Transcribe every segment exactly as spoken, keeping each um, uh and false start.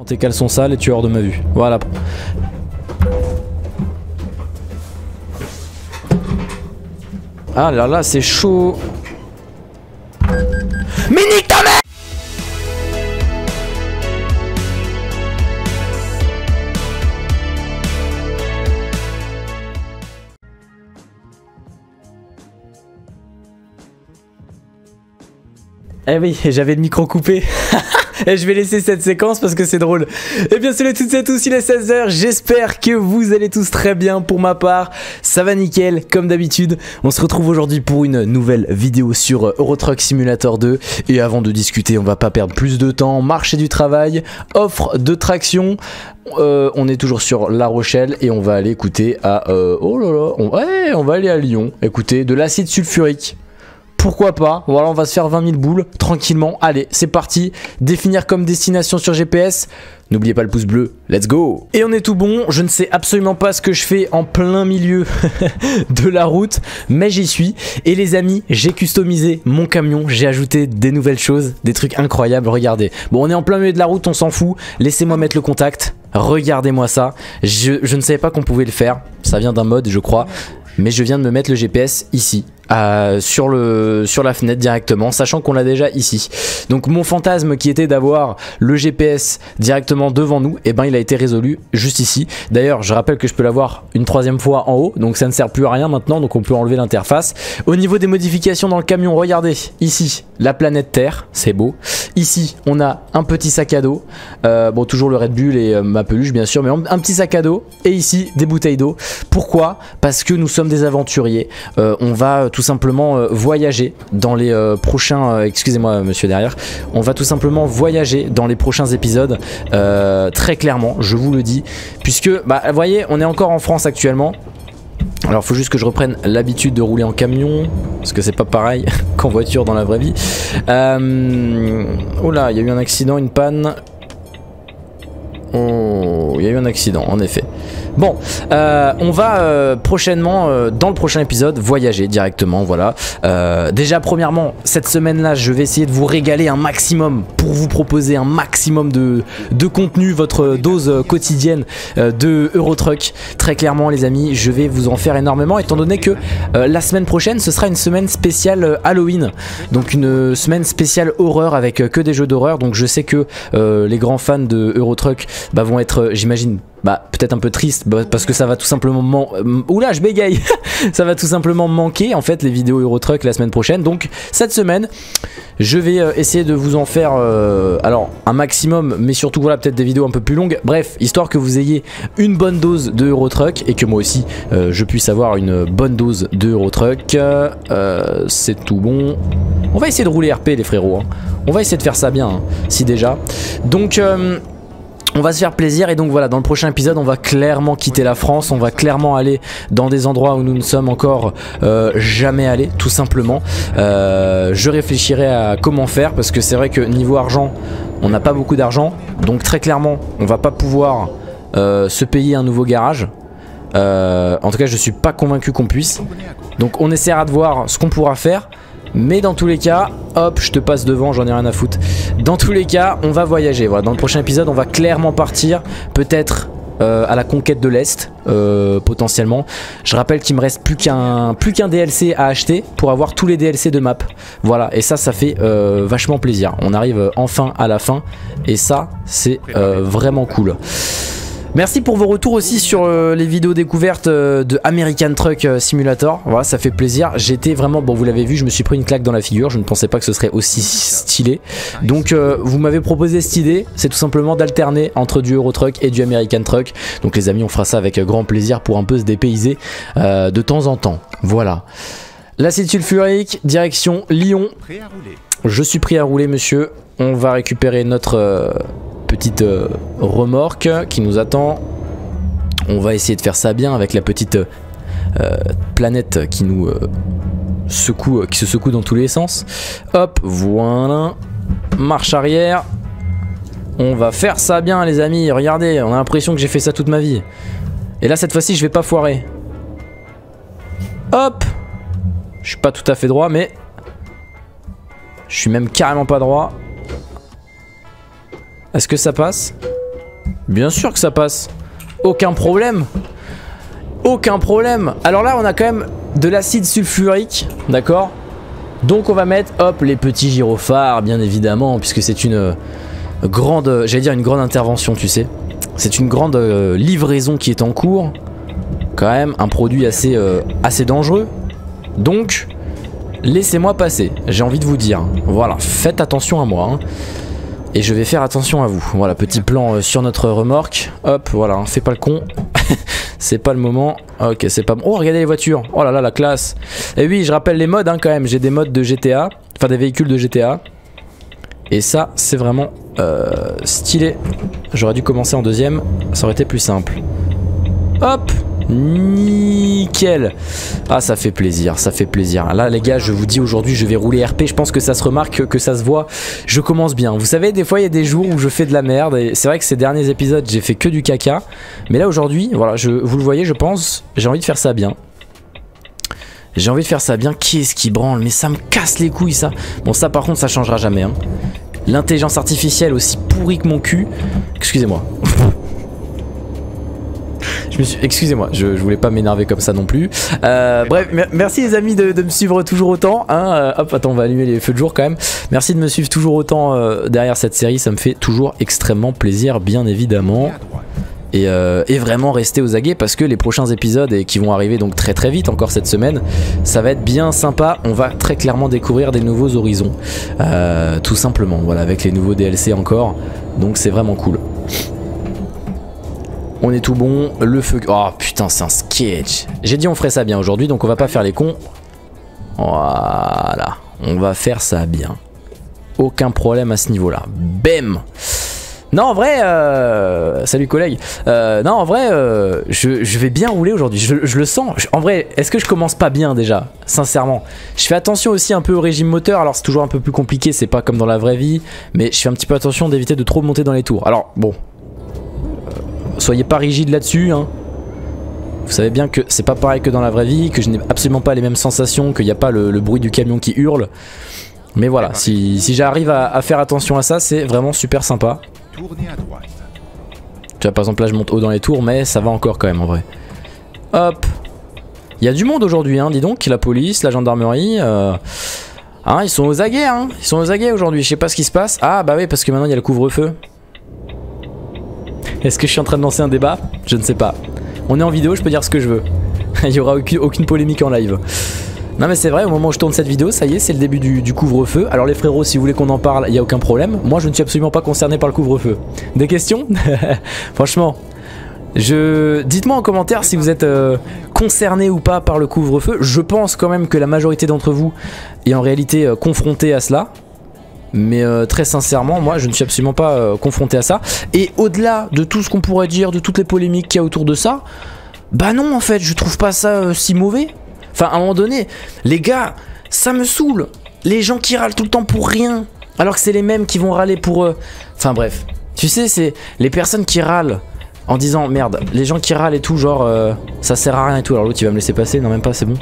Tes caleçons sales et tu es hors de ma vue. Voilà. Ah là là, c'est chaud. Mais nique ta mère! Eh oui, j'avais le micro coupé. Et je vais laisser cette séquence parce que c'est drôle. Et bien salut à toutes et à tous, il est seize heures. J'espère que vous allez tous très bien. Pour ma part, ça va nickel comme d'habitude. On se retrouve aujourd'hui pour une nouvelle vidéo sur Euro Truck Simulator deux. Et avant de discuter, on va pas perdre plus de temps. Marché du travail, offre de traction. Euh, on est toujours sur La Rochelle et on va aller écouter à... Euh, oh là là, on, ouais, on va aller à Lyon. Écouter de l'acide sulfurique. Pourquoi pas? Voilà, on va se faire vingt mille boules tranquillement. Allez, c'est parti. Définir comme destination sur G P S. N'oubliez pas le pouce bleu. Let's go. Et on est tout bon. Je ne sais absolument pas ce que je fais en plein milieu de la route, mais j'y suis. Et les amis, j'ai customisé mon camion. J'ai ajouté des nouvelles choses, des trucs incroyables. Regardez. Bon, on est en plein milieu de la route, on s'en fout. Laissez-moi mettre le contact. Regardez-moi ça. Je, je ne savais pas qu'on pouvait le faire. Ça vient d'un mode, je crois. Mais je viens de me mettre le G P S ici. Euh, sur, le, sur la fenêtre directement, sachant qu'on l'a déjà ici. Donc mon fantasme qui était d'avoir le G P S directement devant nous, et eh ben il a été résolu juste ici. D'ailleurs je rappelle que je peux l'avoir une troisième fois en haut, donc ça ne sert plus à rien maintenant, donc on peut enlever l'interface. Au niveau des modifications dans le camion, regardez, ici la planète Terre, c'est beau. Ici on a un petit sac à dos, euh, bon toujours le Red Bull et euh, ma peluche bien sûr, mais un petit sac à dos, et ici des bouteilles d'eau. Pourquoi? Parce que nous sommes des aventuriers, euh, on va tout simplement euh, voyager dans les euh, prochains euh, excusez-moi monsieur derrière, on va tout simplement voyager dans les prochains épisodes, euh, très clairement je vous le dis, puisque bah vous voyez on est encore en France actuellement. Alors faut juste que je reprenne l'habitude de rouler en camion, parce que c'est pas pareil qu'en voiture dans la vraie vie. euh, oh là il y a eu un accident, une panne. Oh, il y a eu un accident en effet. Bon, euh, on va euh, prochainement, euh, dans le prochain épisode, voyager directement, voilà. Euh, déjà, premièrement, cette semaine-là, je vais essayer de vous régaler un maximum pour vous proposer un maximum de, de contenu, votre dose quotidienne euh, de Euro Truck. Très clairement, les amis, je vais vous en faire énormément, étant donné que euh, la semaine prochaine, ce sera une semaine spéciale Halloween. Donc une semaine spéciale horreur avec euh, que des jeux d'horreur. Donc je sais que euh, les grands fans de Euro Truck bah, vont être, euh, j'imagine, bah peut-être un peu triste bah, parce que ça va tout simplement man... oula je bégaye ça va tout simplement manquer en fait les vidéos Euro Truck la semaine prochaine. Donc cette semaine je vais euh, essayer de vous en faire euh, alors un maximum, mais surtout voilà peut-être des vidéos un peu plus longues, bref histoire que vous ayez une bonne dose de Euro Truck et que moi aussi euh, je puisse avoir une bonne dose de Euro Truck. euh, c'est tout bon, on va essayer de rouler R P les frérots, hein. On va essayer de faire ça bien, hein, si déjà. Donc euh, on va se faire plaisir, et donc voilà, dans le prochain épisode on va clairement quitter la France, on va clairement aller dans des endroits où nous ne sommes encore euh, jamais allés, tout simplement. euh, Je réfléchirai à comment faire, parce que c'est vrai que niveau argent on n'a pas beaucoup d'argent, donc très clairement on va pas pouvoir euh, se payer un nouveau garage. euh, En tout cas je suis pas convaincu qu'on puisse, donc on essaiera de voir ce qu'on pourra faire. Mais dans tous les cas, hop, je te passe devant, j'en ai rien à foutre. Dans tous les cas, on va voyager. Voilà, dans le prochain épisode, on va clairement partir, peut-être euh, à la conquête de l'Est, euh, potentiellement. Je rappelle qu'il me reste plus qu'un plus qu'un D L C à acheter pour avoir tous les D L C de map. Voilà, et ça, ça fait euh, vachement plaisir. On arrive enfin à la fin, et ça, c'est euh, vraiment cool. Merci pour vos retours aussi sur euh, les vidéos découvertes euh, de American Truck Simulator. Voilà, ça fait plaisir. J'étais vraiment, bon vous l'avez vu, je me suis pris une claque dans la figure. Je ne pensais pas que ce serait aussi stylé. Donc euh, vous m'avez proposé cette idée, c'est tout simplement d'alterner entre du Euro Truck et du American Truck. Donc les amis, on fera ça avec grand plaisir pour un peu se dépayser euh, de temps en temps. Voilà. L'acide sulfurique, direction Lyon. Je suis prêt à rouler monsieur. On va récupérer notre... Euh, petite euh, remorque qui nous attend. On va essayer de faire ça bien avec la petite euh, planète qui nous euh, secoue, qui se secoue dans tous les sens. Hop, voilà. Marche arrière. On va faire ça bien les amis. Regardez, on a l'impression que j'ai fait ça toute ma vie. Et là cette fois-ci je vais pas foirer. Hop. Je suis pas tout à fait droit, mais je suis même carrément pas droit. Est-ce que ça passe? Bien sûr que ça passe. Aucun problème. Aucun problème. Alors là, on a quand même de l'acide sulfurique, d'accord? Donc on va mettre, hop, les petits gyrophares, bien évidemment, puisque c'est une euh, grande, j'allais dire une grande intervention, tu sais. C'est une grande euh, livraison qui est en cours. Quand même, un produit assez, euh, assez dangereux. Donc, laissez-moi passer, j'ai envie de vous dire. Voilà, faites attention à moi, hein. Et je vais faire attention à vous. Voilà, petit plan euh, sur notre remorque. Hop, voilà, hein, fais pas le con. C'est pas le moment. Ok, c'est pas bon. Oh, regardez les voitures. Oh là là, la classe. Et oui, je rappelle les modes hein, quand même. J'ai des modes de G T A. Enfin, des véhicules de G T A. Et ça, c'est vraiment euh, stylé. J'aurais dû commencer en deuxième. Ça aurait été plus simple. Hop. Nickel. Ah, ça fait plaisir, ça fait plaisir. Là les gars, je vous dis aujourd'hui je vais rouler R P. Je pense que ça se remarque, que ça se voit. Je commence bien. Vous savez, des fois il y a des jours où je fais de la merde. Et c'est vrai que ces derniers épisodes j'ai fait que du caca. Mais là aujourd'hui, voilà, je, vous le voyez, je pense, j'ai envie de faire ça bien. J'ai envie de faire ça bien. Qui est-ce qui branle? Mais ça me casse les couilles ça. Bon, ça par contre ça changera jamais hein. L'intelligence artificielle aussi pourrie que mon cul. Excusez-moi. Excusez-moi, je, je voulais pas m'énerver comme ça non plus. Euh, bref, merci les amis de, de me suivre toujours autant. Hein. Euh, hop, attends, on va allumer les feux de jour quand même. Merci de me suivre toujours autant euh, derrière cette série. Ça me fait toujours extrêmement plaisir, bien évidemment. Et, euh, et vraiment rester aux aguets parce que les prochains épisodes et qui vont arriver donc très très vite encore cette semaine, ça va être bien sympa. On va très clairement découvrir des nouveaux horizons, euh, tout simplement. Voilà, avec les nouveaux D L C encore. Donc c'est vraiment cool. On est tout bon, le feu... Oh putain, c'est un sketch. J'ai dit on ferait ça bien aujourd'hui, donc on va pas faire les cons. Voilà, on va faire ça bien. Aucun problème à ce niveau-là. Bam. Non, en vrai... Euh... Salut collègue. Euh, non, en vrai, euh, je, je vais bien rouler aujourd'hui. Je, je le sens. Je, en vrai, est-ce que je commence pas bien déjà? Sincèrement. Je fais attention aussi un peu au régime moteur. Alors c'est toujours un peu plus compliqué, c'est pas comme dans la vraie vie. Mais je fais un petit peu attention d'éviter de trop monter dans les tours. Alors, bon... Soyez pas rigide là-dessus hein. Vous savez bien que c'est pas pareil que dans la vraie vie, que je n'ai absolument pas les mêmes sensations, qu'il n'y a pas le, le bruit du camion qui hurle. Mais voilà, si, si j'arrive à, à faire attention à ça, c'est vraiment super sympa. Tu vois, par exemple là je monte haut dans les tours, mais ça va encore quand même en vrai. Hop. Il y a du monde aujourd'hui hein, dis donc, la police, la gendarmerie euh... hein, ils sont aux aguets hein. Ils sont aux aguets aujourd'hui, je sais pas ce qui se passe. Ah bah oui, parce que maintenant il y a le couvre-feu. Est-ce que je suis en train de lancer un débat? Je ne sais pas. On est en vidéo, je peux dire ce que je veux. Il n'y aura aucune, aucune polémique en live. Non mais c'est vrai, au moment où je tourne cette vidéo, ça y est, c'est le début du, du couvre-feu. Alors les frérots, si vous voulez qu'on en parle, il n'y a aucun problème. Moi, je ne suis absolument pas concerné par le couvre-feu. Des questions? Franchement, je... dites-moi en commentaire si vous êtes euh, concerné ou pas par le couvre-feu. Je pense quand même que la majorité d'entre vous est en réalité euh, confronté à cela. Mais euh, très sincèrement, moi je ne suis absolument pas euh, confronté à ça. Et au-delà de tout ce qu'on pourrait dire, de toutes les polémiques qu'il y a autour de ça, bah non en fait, je trouve pas ça euh, si mauvais. Enfin à un moment donné, les gars, ça me saoule. Les gens qui râlent tout le temps pour rien, alors que c'est les mêmes qui vont râler pour eux. Enfin bref, tu sais, c'est les personnes qui râlent en disant merde, les gens qui râlent et tout, genre euh, ça sert à rien et tout. Alors l'autre il va me laisser passer, non même pas, c'est bon.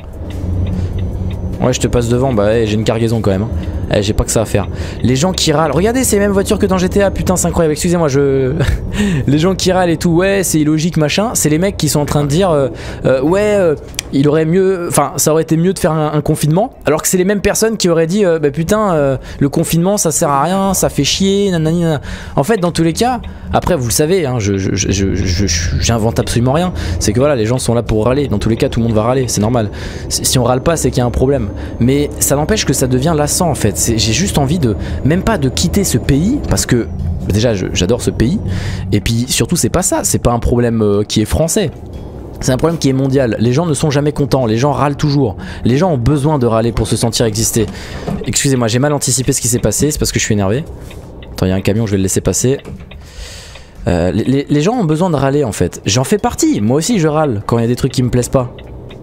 Ouais, je te passe devant, bah ouais, j'ai une cargaison quand même. Hein. Eh, j'ai pas que ça à faire. Les gens qui râlent, regardez, c'est les mêmes voitures que dans G T A, putain, c'est incroyable. Excusez-moi, je. Les gens qui râlent et tout, ouais, c'est illogique, machin. C'est les mecs qui sont en train de dire, euh, euh, ouais, euh, il aurait mieux. Enfin, ça aurait été mieux de faire un, un confinement. Alors que c'est les mêmes personnes qui auraient dit, euh, bah putain, euh, le confinement, ça sert à rien, ça fait chier, nanani, nanana. En fait, dans tous les cas, après, vous le savez, hein, je, je, je, je, je, j'invente absolument rien. C'est que voilà, les gens sont là pour râler. Dans tous les cas, tout le monde va râler, c'est normal. Si on râle pas, c'est qu'il y a un problème. Mais ça n'empêche que ça devient lassant en fait. J'ai juste envie de, même pas de quitter ce pays, parce que déjà j'adore ce pays, et puis surtout c'est pas ça, c'est pas un problème euh, qui est français. C'est un problème qui est mondial. Les gens ne sont jamais contents, les gens râlent toujours. Les gens ont besoin de râler pour se sentir exister. Excusez-moi, j'ai mal anticipé ce qui s'est passé, c'est parce que je suis énervé. Attends, il y a un camion, je vais le laisser passer. Euh, les, les gens ont besoin de râler en fait. J'en fais partie, moi aussi je râle quand il y a des trucs qui me plaisent pas.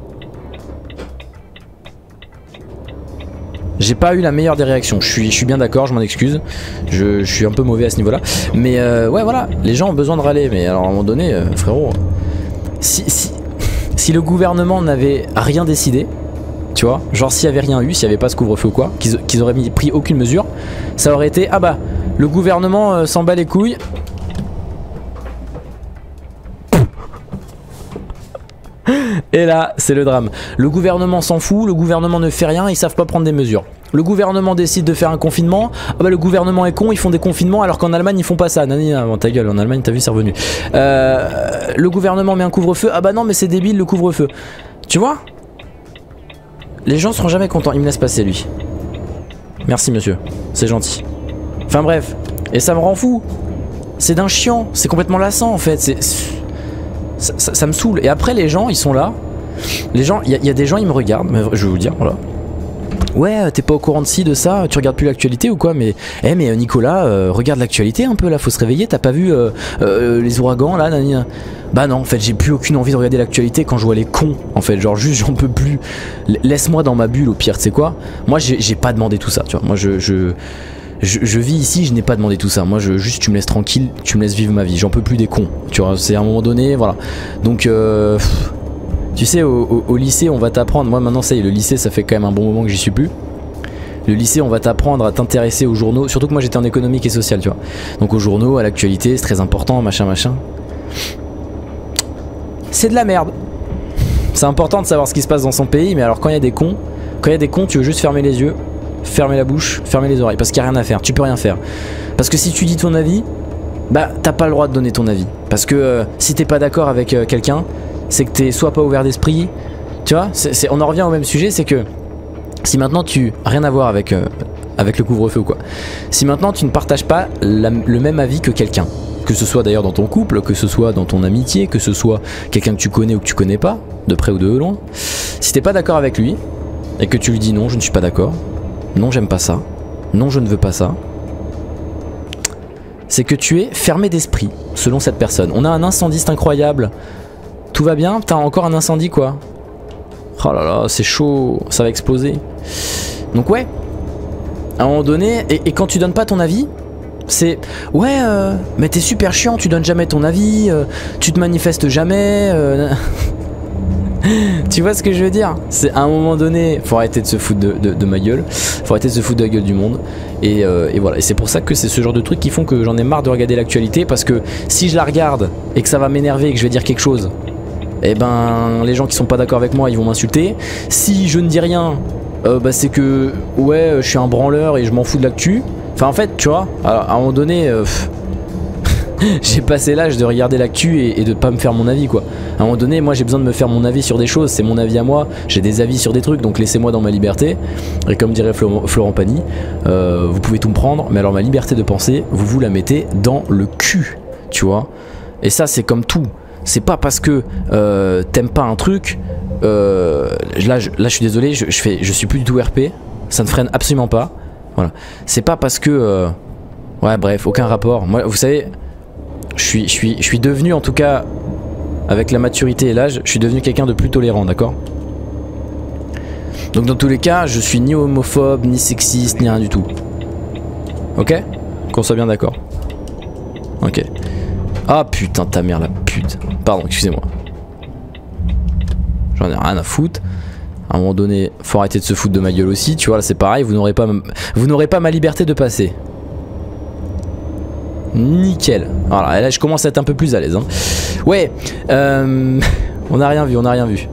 J'ai pas eu la meilleure des réactions, je suis, je suis bien d'accord, je m'en excuse. Je, je suis un peu mauvais à ce niveau là. Mais euh, ouais voilà, les gens ont besoin de râler. Mais alors à un moment donné, euh, frérot, si, si, si le gouvernement n'avait rien décidé, tu vois, genre s'il y avait rien eu, s'il y avait pas ce couvre-feu ou quoi, qu'ils qu'ils auraient mis, pris aucune mesure, ça aurait été, ah bah, le gouvernement euh, s'en bat les couilles. Et là, c'est le drame. Le gouvernement s'en fout, le gouvernement ne fait rien, ils savent pas prendre des mesures. Le gouvernement décide de faire un confinement, ah bah le gouvernement est con, ils font des confinements alors qu'en Allemagne ils font pas ça. Nanina, bon, ta gueule, en Allemagne t'as vu c'est revenu. Euh, le gouvernement met un couvre-feu, ah bah non mais c'est débile le couvre-feu. Tu vois? Les gens seront jamais contents, il me laisse passer lui. Merci monsieur, c'est gentil. Enfin bref, et ça me rend fou. C'est d'un chiant, c'est complètement lassant en fait, c'est... Ça, ça, ça me saoule. Et après les gens ils sont là. Les gens, il y, y a des gens ils me regardent, mais je vais vous dire, voilà. Ouais, t'es pas au courant de ci, de ça, tu regardes plus l'actualité ou quoi? Mais, eh, mais Nicolas, euh, regarde l'actualité un peu là, faut se réveiller, t'as pas vu euh, euh, les ouragans là, nanana. Bah non, en fait, j'ai plus aucune envie de regarder l'actualité quand je vois les cons, en fait, genre juste j'en peux plus. Laisse-moi dans ma bulle au pire, tu sais quoi? Moi j'ai pas demandé tout ça, tu vois. Moi je. je Je, je vis ici, je n'ai pas demandé tout ça. Moi, je, juste, tu me laisses tranquille, tu me laisses vivre ma vie. J'en peux plus des cons. Tu vois, c'est à un moment donné, voilà. Donc, euh, pff, tu sais, au, au, au lycée, on va t'apprendre. Moi, maintenant, ça y est, le lycée, ça fait quand même un bon moment que j'y suis plus. Le lycée, on va t'apprendre à t'intéresser aux journaux. Surtout que moi, j'étais en économique et social, tu vois. Donc, aux journaux, à l'actualité, c'est très important, machin, machin. C'est de la merde. C'est important de savoir ce qui se passe dans son pays, mais alors, quand il y a des cons, quand il y a des cons, tu veux juste fermer les yeux. Fermer la bouche, fermer les oreilles, parce qu'il n'y a rien à faire, tu peux rien faire. Parce que si tu dis ton avis, bah t'as pas le droit de donner ton avis. Parce que euh, si t'es pas d'accord avec euh, quelqu'un, c'est que t'es soit pas ouvert d'esprit, tu vois, c'est, c'est, on en revient au même sujet, c'est que si maintenant tu... Rien à voir avec, euh, avec le couvre-feu quoi. Si maintenant tu ne partages pas la, le même avis que quelqu'un, que ce soit d'ailleurs dans ton couple, que ce soit dans ton amitié, que ce soit quelqu'un que tu connais ou que tu connais pas, de près ou de loin, si t'es pas d'accord avec lui, et que tu lui dis non, je ne suis pas d'accord, non j'aime pas ça, non je ne veux pas ça, c'est que tu es fermé d'esprit selon cette personne. On a un incendiste incroyable, tout va bien, t'as encore un incendie quoi. Oh là là c'est chaud, ça va exploser. Donc ouais, à un moment donné, et, et quand tu donnes pas ton avis, c'est ouais euh, mais t'es super chiant, tu donnes jamais ton avis, euh, tu te manifestes jamais euh... Tu vois ce que je veux dire? C'est à un moment donné, faut arrêter de se foutre de, de, de ma gueule, faut arrêter de se foutre de la gueule du monde. Et, euh, et voilà, et c'est pour ça que c'est ce genre de trucs qui font que j'en ai marre de regarder l'actualité. Parce que si je la regarde et que ça va m'énerver et que je vais dire quelque chose, eh ben les gens qui sont pas d'accord avec moi ils vont m'insulter. Si je ne dis rien, euh, bah, c'est que ouais je suis un branleur et je m'en fous de l'actu. Enfin en fait tu vois, à, à un moment donné euh, j'ai passé l'âge de regarder l'actu et, et de pas me faire mon avis quoi. À un moment donné moi j'ai besoin de me faire mon avis sur des choses, c'est mon avis à moi, j'ai des avis sur des trucs, donc laissez-moi dans ma liberté. Et comme dirait Florent, Florent Pagny, euh, vous pouvez tout me prendre, mais alors ma liberté de penser, vous vous la mettez dans le cul, tu vois. Et ça c'est comme tout, c'est pas parce que euh, t'aimes pas un truc, euh, là, je, là je suis désolé, je, je, fais, je suis plus du tout R P, ça ne freine absolument pas, voilà. C'est pas parce que, euh, ouais bref, aucun rapport, moi vous savez... Je suis, je, suis, je suis devenu, en tout cas, avec la maturité et l'âge, je suis devenu quelqu'un de plus tolérant, d'accord? Donc dans tous les cas, je suis ni homophobe, ni sexiste, ni rien du tout. Ok? Qu'on soit bien d'accord. Ok. Ah putain, ta mère la pute. Pardon, excusez-moi. J'en ai rien à foutre. À un moment donné, faut arrêter de se foutre de ma gueule aussi. Tu vois, là c'est pareil, vous n'aurez pas, vous n'aurez pas ma liberté de passer. Nickel. Voilà, là je commence à être un peu plus à l'aise hein. Ouais euh, on n'a rien vu, on n'a rien vu.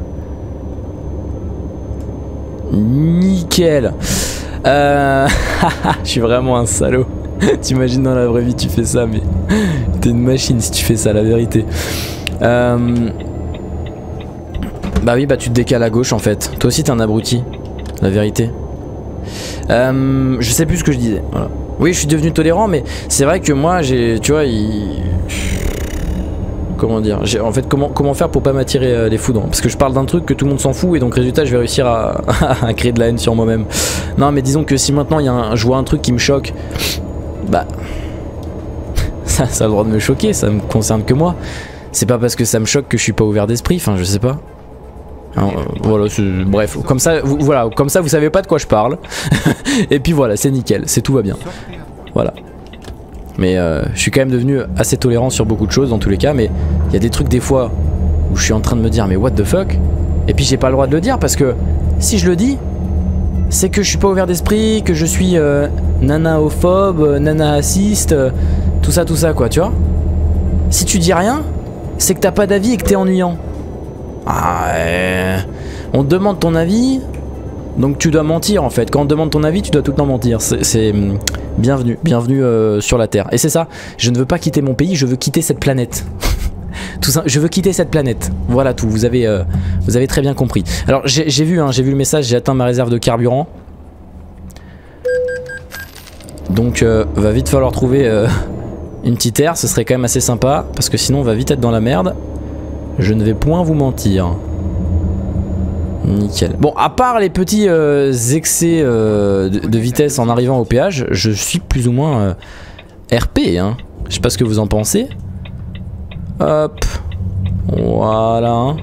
Nickel. euh, Je suis vraiment un salaud. T'imagines dans la vraie vie tu fais ça, mais t'es une machine si tu fais ça, la vérité. euh, Bah oui, bah tu te décales à gauche en fait. Toi aussi t'es un abruti, la vérité. euh, Je sais plus ce que je disais, voilà. Oui, je suis devenu tolérant, mais c'est vrai que moi, j'ai, tu vois, il... comment dire, en fait, comment, comment faire pour pas m'attirer euh, les foudres? Parce que je parle d'un truc que tout le monde s'en fout et donc résultat, je vais réussir à, à créer de la haine sur moi-même. Non, mais disons que si maintenant il y a un, je vois un truc qui me choque, bah, ça, ça a le droit de me choquer, ça me concerne que moi. C'est pas parce que ça me choque que je suis pas ouvert d'esprit. Enfin, je sais pas. Alors, euh, voilà, bref, comme ça, vous, voilà, comme ça vous savez pas de quoi je parle. Et puis voilà, c'est nickel, c'est tout va bien. Voilà. Mais euh, je suis quand même devenu assez tolérant sur beaucoup de choses dans tous les cas. Mais il y a des trucs des fois où je suis en train de me dire mais what the fuck. Et puis j'ai pas le droit de le dire parce que si je le dis, c'est que je suis pas ouvert d'esprit, que je suis euh, nanaophobe, nana-assiste, euh, tout ça, tout ça quoi, tu vois. Si tu dis rien, c'est que t'as pas d'avis et que t'es ennuyant. Ah, euh, on te demande ton avis, donc tu dois mentir en fait. Quand on te demande ton avis, tu dois tout le temps mentir. C'est bienvenue, bienvenue euh, sur la Terre. Et c'est ça, je ne veux pas quitter mon pays, je veux quitter cette planète. Tout ça, je veux quitter cette planète. Voilà tout, vous avez, euh, vous avez très bien compris. Alors j'ai vu, hein, j'ai vu le message, j'ai atteint ma réserve de carburant. Donc euh, va vite falloir trouver euh, une petite aire, ce serait quand même assez sympa. Parce que sinon on va vite être dans la merde. Je ne vais point vous mentir. Nickel. Bon, à part les petits euh, excès euh, de, de vitesse en arrivant au péage, je suis plus ou moins euh, R P, hein. Je sais pas ce que vous en pensez. Hop. Voilà.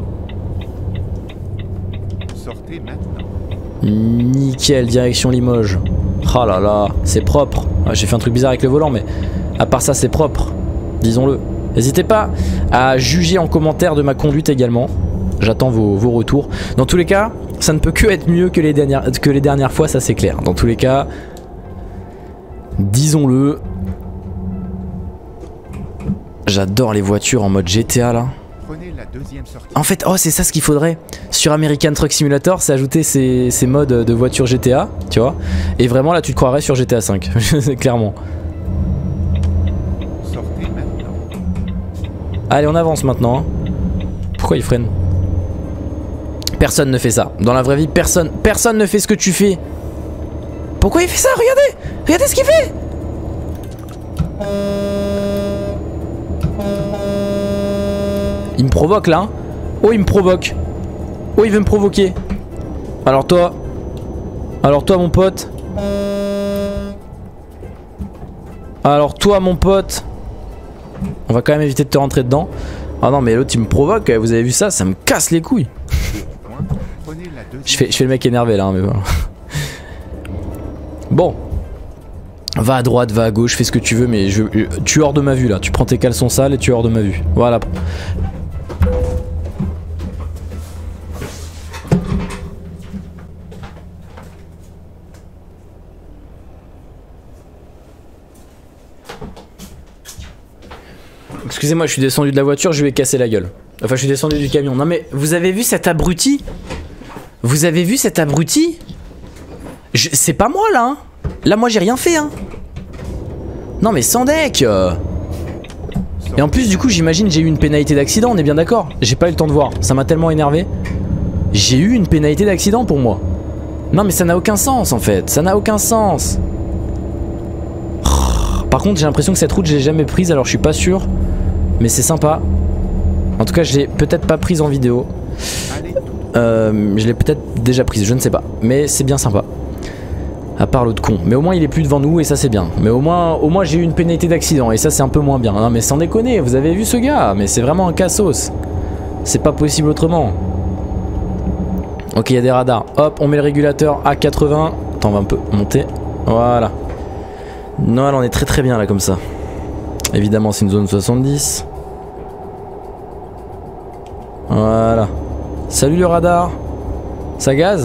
Sortez maintenant. Nickel, direction Limoges. Oh là là, c'est propre. Ah, j'ai fait un truc bizarre avec le volant, mais à part ça, c'est propre. Disons-le. N'hésitez pas à juger en commentaire de ma conduite également. J'attends vos, vos retours. Dans tous les cas, ça ne peut que être mieux que les dernières, que les dernières fois, ça c'est clair. Dans tous les cas, disons-le. J'adore les voitures en mode G T A là. Prenez la deuxième sortie. En fait, oh c'est ça ce qu'il faudrait. Sur American Truck Simulator, c'est ajouter ces, ces modes de voiture G T A, tu vois. Et vraiment là tu te croirais sur G T A cinq, clairement. Sortez maintenant. Allez, on avance maintenant. Hein. Pourquoi il freine? Personne ne fait ça. Dans la vraie vie, personne, personne ne fait ce que tu fais. Pourquoi il fait ça? Regardez, regardez ce qu'il fait. Il me provoque là. Hein. Oh, il me provoque. Oh, il veut me provoquer. Alors toi, alors toi mon pote. Alors toi mon pote. On va quand même éviter de te rentrer dedans. Ah non mais l'autre il me provoque, vous avez vu ça, ça me casse les couilles. Je fais, je fais le mec énervé là, hein, mais voilà. Bon. Va à droite, va à gauche, fais ce que tu veux, mais je, tu es hors de ma vue là. Tu prends tes caleçons sales et tu es hors de ma vue. Voilà. Excusez-moi, je suis descendu de la voiture, je lui ai cassé la gueule. Enfin, je suis descendu du camion. Non mais, vous avez vu cet abruti? Vous avez vu cet abruti? C'est pas moi là, hein. Là, moi, j'ai rien fait, hein. Non mais sans deck. Et en plus, du coup, j'imagine j'ai eu une pénalité d'accident, on est bien d'accord? J'ai pas eu le temps de voir, ça m'a tellement énervé. J'ai eu une pénalité d'accident pour moi. Non mais ça n'a aucun sens en fait, ça n'a aucun sens. Par contre, j'ai l'impression que cette route, je l'ai jamais prise, alors je suis pas sûr. Mais c'est sympa. En tout cas, je l'ai peut-être pas prise en vidéo. Euh, je l'ai peut-être déjà prise, je ne sais pas. Mais c'est bien sympa. À part l'autre con. Mais au moins, il est plus devant nous et ça, c'est bien. Mais au moins, au moins j'ai eu une pénalité d'accident et ça, c'est un peu moins bien. Non, mais sans déconner, vous avez vu ce gars? Mais c'est vraiment un cassos. C'est pas possible autrement. Ok, il y a des radars. Hop, on met le régulateur à quatre-vingts. Attends, on va un peu monter. Voilà. Non, on est très très bien là comme ça. Évidemment, c'est une zone soixante-dix. Voilà. Salut le radar. Ça gaze?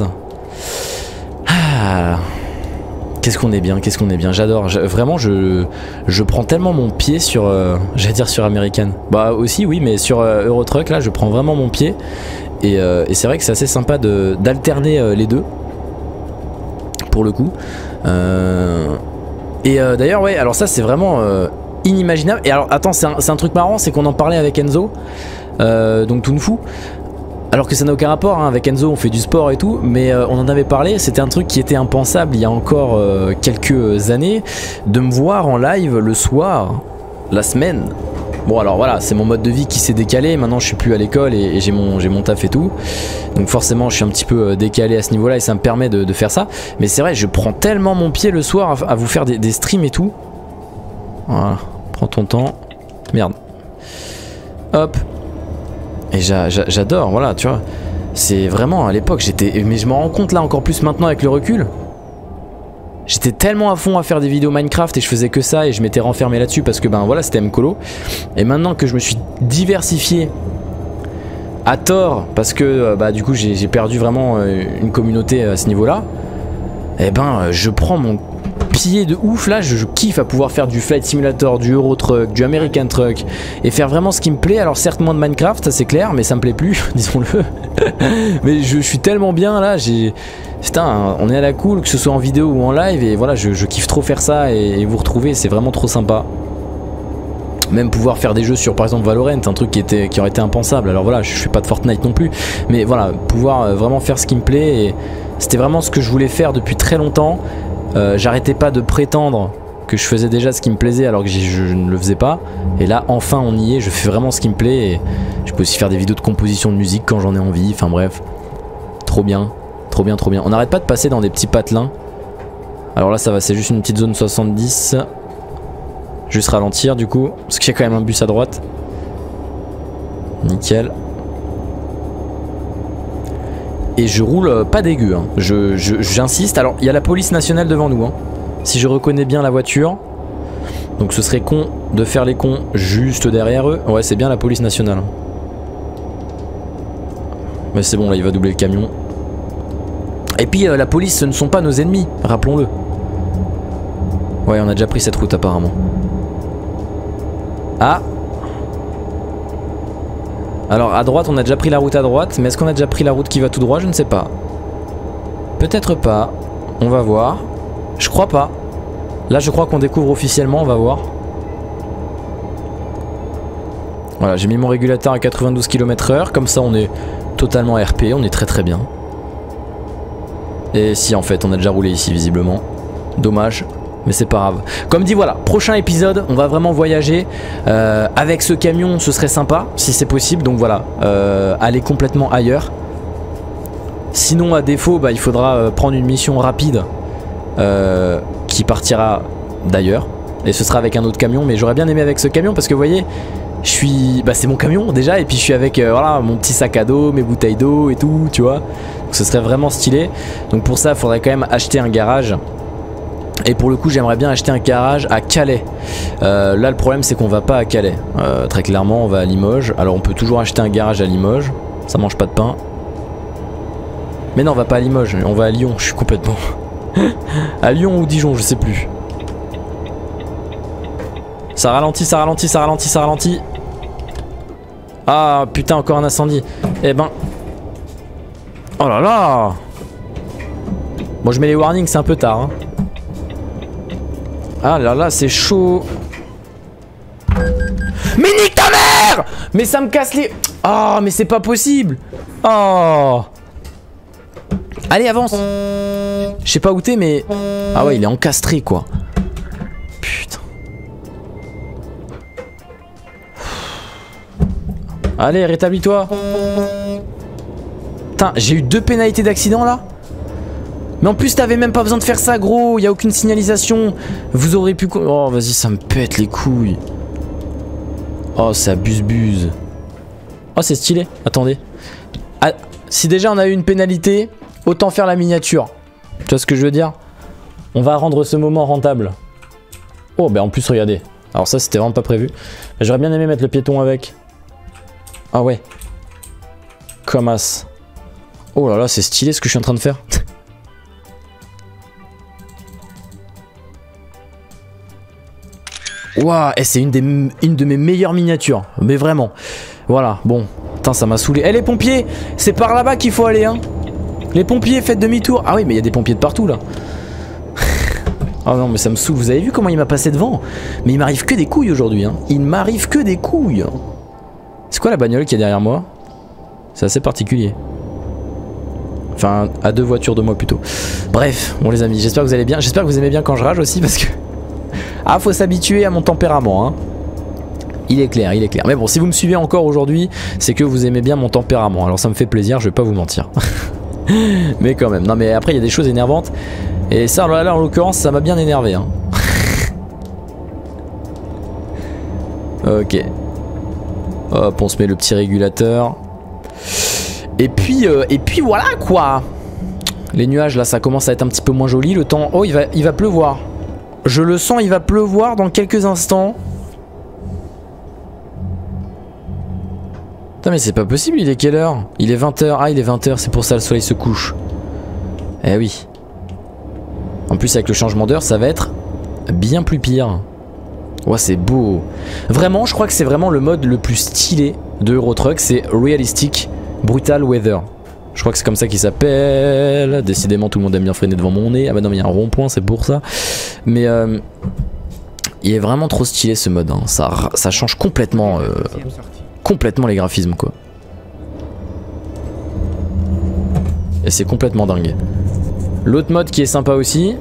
Ah. Qu'est-ce qu'on est bien, qu'est-ce qu'on est bien. J'adore. Vraiment, je, je prends tellement mon pied sur... Euh, J'allais dire sur American. Bah aussi, oui, mais sur euh, Euro Truck, là, je prends vraiment mon pied. Et, euh, et c'est vrai que c'est assez sympa d'alterner euh, les deux. Pour le coup. Euh... Et euh, d'ailleurs, ouais, alors ça, c'est vraiment euh, inimaginable. Et alors, attends, c'est un, un truc marrant, c'est qu'on en parlait avec Enzo. Euh, donc Toonfu. Alors que ça n'a aucun rapport, hein, avec Enzo on fait du sport et tout, mais euh, on en avait parlé, c'était un truc qui était impensable il y a encore euh, quelques années, de me voir en live le soir, la semaine. Bon alors voilà, c'est mon mode de vie qui s'est décalé, maintenant je suis plus à l'école et, et j'ai mon, j'ai mon taf et tout, donc forcément je suis un petit peu décalé à ce niveau là et ça me permet de, de faire ça, mais c'est vrai, je prends tellement mon pied le soir à, à vous faire des, des streams et tout. Voilà, prends ton temps, merde. Hop. Et j'adore, voilà, tu vois. C'est vraiment à l'époque, j'étais. Mais je m'en rends compte là encore plus maintenant avec le recul. J'étais tellement à fond à faire des vidéos Minecraft et je faisais que ça et je m'étais renfermé là-dessus parce que ben voilà, c'était Mcolo. Et maintenant que je me suis diversifié à tort parce que bah du coup j'ai perdu vraiment une communauté à ce niveau-là, et ben je prends mon piller de ouf là, je, je kiffe à pouvoir faire du Flight Simulator, du Euro Truck, du American Truck et faire vraiment ce qui me plaît. Alors certes moins de Minecraft, ça c'est clair, mais ça me plaît plus, disons-le. Mais je, je suis tellement bien là, j'ai... Putain, on est à la cool, que ce soit en vidéo ou en live, et voilà, je, je kiffe trop faire ça et, et vous retrouver, c'est vraiment trop sympa. Même pouvoir faire des jeux sur par exemple Valorant, un truc qui, était, qui aurait été impensable. Alors voilà, je fais pas de Fortnite non plus, mais voilà, pouvoir vraiment faire ce qui me plaît, et c'était vraiment ce que je voulais faire depuis très longtemps. Euh, J'arrêtais pas de prétendre que je faisais déjà ce qui me plaisait alors que je, je ne le faisais pas. Et là enfin on y est, je fais vraiment ce qui me plaît, et je peux aussi faire des vidéos de composition de musique quand j'en ai envie, enfin bref. Trop bien, trop bien, trop bien. On n'arrête pas de passer dans des petits patelins. Alors là ça va, c'est juste une petite zone soixante-dix. Juste ralentir du coup, parce qu'il y a quand même un bus à droite. Nickel. Et je roule euh, pas dégueu, hein. je, je, j'insiste. Alors il y a la police nationale devant nous, hein. Si je reconnais bien la voiture. Donc ce serait con de faire les cons juste derrière eux. Ouais, c'est bien la police nationale. Mais c'est bon, là il va doubler le camion. Et puis euh, la police, ce ne sont pas nos ennemis, rappelons-le. Ouais, on a déjà pris cette route apparemment. Ah. Alors à droite on a déjà pris la route à droite, mais est-ce qu'on a déjà pris la route qui va tout droit? Je ne sais pas. Peut-être pas. On va voir. Je crois pas. Là je crois qu'on découvre officiellement, on va voir. Voilà, j'ai mis mon régulateur à quatre-vingt-douze kilomètres heure, comme ça on est totalement R P, on est très très bien. Et si en fait on a déjà roulé ici visiblement. Dommage. Mais c'est pas grave. Comme dit, voilà, prochain épisode, on va vraiment voyager. Euh, avec ce camion, ce serait sympa, si c'est possible. Donc voilà, euh, aller complètement ailleurs. Sinon, à défaut, bah, il faudra euh, prendre une mission rapide euh, qui partira d'ailleurs. Et ce sera avec un autre camion. Mais j'aurais bien aimé avec ce camion parce que vous voyez, je suis... Bah, c'est mon camion déjà. Et puis je suis avec euh, voilà, mon petit sac à dos, mes bouteilles d'eau et tout, tu vois. Donc ce serait vraiment stylé. Donc pour ça, il faudrait quand même acheter un garage. Et pour le coup j'aimerais bien acheter un garage à Calais. euh, Là le problème c'est qu'on va pas à Calais, euh, très clairement on va à Limoges. Alors on peut toujours acheter un garage à Limoges, ça mange pas de pain. Mais non on va pas à Limoges, on va à Lyon, je suis complètement... à Lyon ou Dijon, je sais plus. Ça ralentit, ça ralentit, ça ralentit, ça ralentit. Ah putain, encore un incendie. Eh ben... Oh là là. Bon je mets les warnings, c'est un peu tard hein. Ah là là, c'est chaud. Mais nique ta mère! Mais ça me casse les... Ah, oh, mais c'est pas possible. Oh. Allez, avance. Je sais pas où t'es, mais... Ah ouais, il est encastré, quoi. Putain. Allez, rétablis-toi. Putain, j'ai eu deux pénalités d'accident, là. Mais en plus t'avais même pas besoin de faire ça gros, y a aucune signalisation. Vous aurez pu... Oh vas-y ça me pète les couilles. Oh ça buse-buse. Oh c'est stylé, attendez. Ah, si déjà on a eu une pénalité, autant faire la miniature. Tu vois ce que je veux dire? On va rendre ce moment rentable. Oh bah en plus regardez. Alors ça c'était vraiment pas prévu. J'aurais bien aimé mettre le piéton avec. Ah ouais. Comme as. Oh là là c'est stylé ce que je suis en train de faire. Waouh, et c'est une, des, une de mes meilleures miniatures. Mais vraiment. Voilà, bon. Putain, ça m'a saoulé. Eh, les pompiers, c'est par là-bas qu'il faut aller, hein. Les pompiers, faites demi-tour. Ah oui, mais il y a des pompiers de partout, là. Oh non, mais ça me saoule. Vous avez vu comment il m'a passé devant? Mais il m'arrive que des couilles aujourd'hui, hein. Il m'arrive que des couilles. C'est quoi la bagnole qui est derrière moi? C'est assez particulier. Enfin, à deux voitures de moi, plutôt. Bref, bon, les amis, j'espère que vous allez bien. J'espère que vous aimez bien quand je rage aussi, parce que... Ah, faut s'habituer à mon tempérament, hein. Il est clair, il est clair. Mais bon, si vous me suivez encore aujourd'hui, c'est que vous aimez bien mon tempérament. Alors ça me fait plaisir, je vais pas vous mentir. Mais quand même. Non, mais après, il y a des choses énervantes. Et ça, là, en l'occurrence, ça m'a bien énervé, hein. Ok. Hop, on se met le petit régulateur. Et puis, euh, et puis voilà, quoi. Les nuages, là, ça commence à être un petit peu moins joli. Le temps... Oh, il va, il va pleuvoir. Je le sens, il va pleuvoir dans quelques instants. Putain mais c'est pas possible, il est quelle heure? Il est vingt heures, ah il est vingt heures, c'est pour ça le soleil se couche. Eh oui. En plus avec le changement d'heure ça va être bien plus pire. Ouais c'est beau. Vraiment je crois que c'est vraiment le mode le plus stylé de Euro Truck, c'est Realistic Brutal Weather. Je crois que c'est comme ça qu'il s'appelle. Décidément tout le monde aime bien freiner devant mon nez. Ah bah non mais il y a un rond-point c'est pour ça. Mais euh, il est vraiment trop stylé ce mode hein. ça, ça change complètement euh, complètement les graphismes quoi. Et c'est complètement dingue. L'autre mode qui est sympa aussi.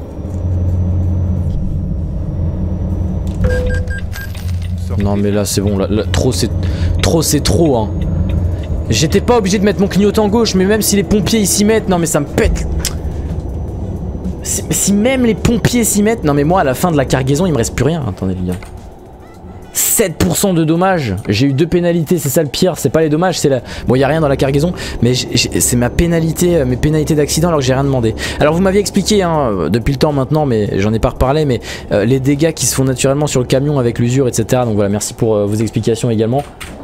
Non mais là c'est bon, là, là, trop c'est trop c'est trop hein. J'étais pas obligé de mettre mon clignotant gauche, mais même si les pompiers ils s'y mettent, non mais ça me pète. Si, si même les pompiers s'y mettent, non mais moi à la fin de la cargaison il me reste plus rien. Attendez les gars. sept pour cent de dommages, j'ai eu deux pénalités, c'est ça le pire, c'est pas les dommages, c'est la... Bon il y a rien dans la cargaison, mais c'est ma pénalité, mes pénalités d'accident alors que j'ai rien demandé. Alors vous m'aviez expliqué hein, depuis le temps maintenant, mais j'en ai pas reparlé, mais euh, les dégâts qui se font naturellement sur le camion avec l'usure, et cetera. Donc voilà, merci pour euh, vos explications également.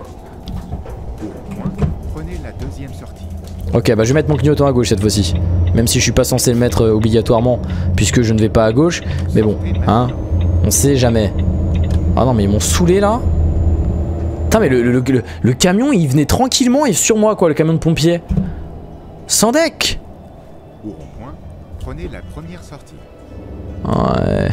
Prenez la deuxième sortie. Ok, bah je vais mettre mon clignotant à gauche cette fois-ci. Même si je suis pas censé le mettre euh, obligatoirement, puisque je ne vais pas à gauche. Mais bon, hein, on sait jamais. Ah non mais ils m'ont saoulé là. Putain mais le, le, le, le camion il venait tranquillement et sur moi quoi, le camion de pompier. Sans deck. Au rond-point, prenez la première sortie. Ouais.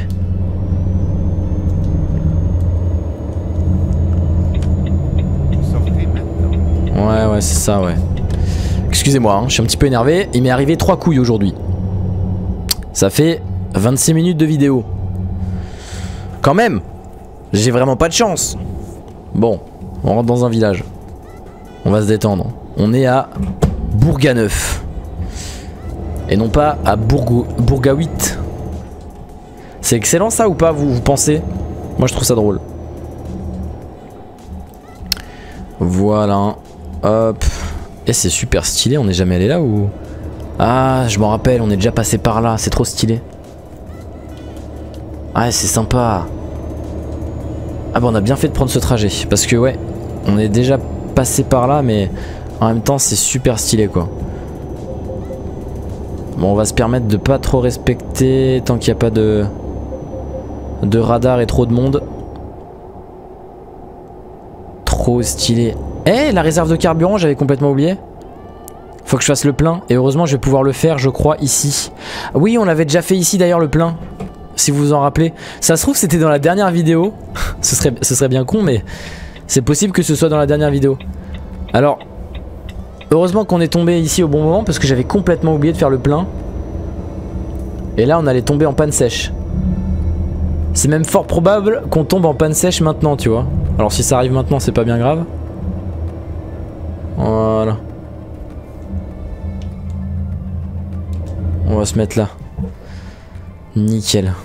Sortez maintenant. Ouais ouais c'est ça ouais. Excusez-moi hein, je suis un petit peu énervé. Il m'est arrivé trois couilles aujourd'hui. Ça fait vingt-six minutes de vidéo. Quand même. J'ai vraiment pas de chance. Bon, on rentre dans un village. On va se détendre. On est à Bourganeuf. Et non pas à Bourg Bourgahuit. C'est excellent ça ou pas, vous, vous pensez? Moi je trouve ça drôle. Voilà. Hop. Et c'est super stylé, on n'est jamais allé là ou... Ah, je m'en rappelle, on est déjà passé par là, c'est trop stylé. Ah, c'est sympa. Ah bah on a bien fait de prendre ce trajet, parce que ouais, on est déjà passé par là, mais en même temps c'est super stylé quoi. Bon on va se permettre de pas trop respecter tant qu'il n'y a pas de, de radar et trop de monde. Trop stylé. Eh hey, la réserve de carburant j'avais complètement oublié. Faut que je fasse le plein, et heureusement je vais pouvoir le faire je crois ici. Oui on l'avait déjà fait ici d'ailleurs le plein. Si vous vous en rappelez, ça se trouve c'était dans la dernière vidéo. ce, serait, ce serait bien con mais c'est possible que ce soit dans la dernière vidéo. Alors heureusement qu'on est tombé ici au bon moment parce que j'avais complètement oublié de faire le plein. Et là on allait tomber en panne sèche. C'est même fort probable qu'on tombe en panne sèche maintenant tu vois. Alors si ça arrive maintenant c'est pas bien grave. Voilà. On va se mettre là. Nickel.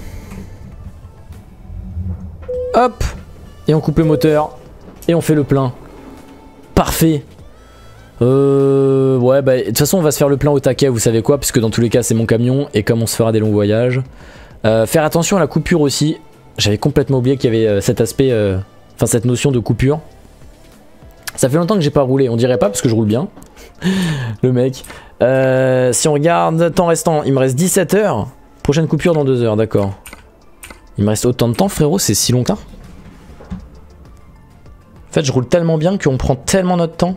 Hop. Et on coupe le moteur. Et on fait le plein. Parfait. Euh... Ouais bah de toute façon on va se faire le plein au taquet, vous savez quoi, puisque dans tous les cas c'est mon camion. Et comme on se fera des longs voyages. Euh, faire attention à la coupure aussi. J'avais complètement oublié qu'il y avait euh, cet aspect... Euh... Enfin cette notion de coupure. Ça fait longtemps que j'ai pas roulé, on dirait pas parce que je roule bien. Le mec. Euh, si on regarde temps restant, il me reste dix-sept heures. Prochaine coupure dans deux heures, d'accord. Il me reste autant de temps frérot, c'est si longtemps. En fait je roule tellement bien qu'on prend tellement notre temps.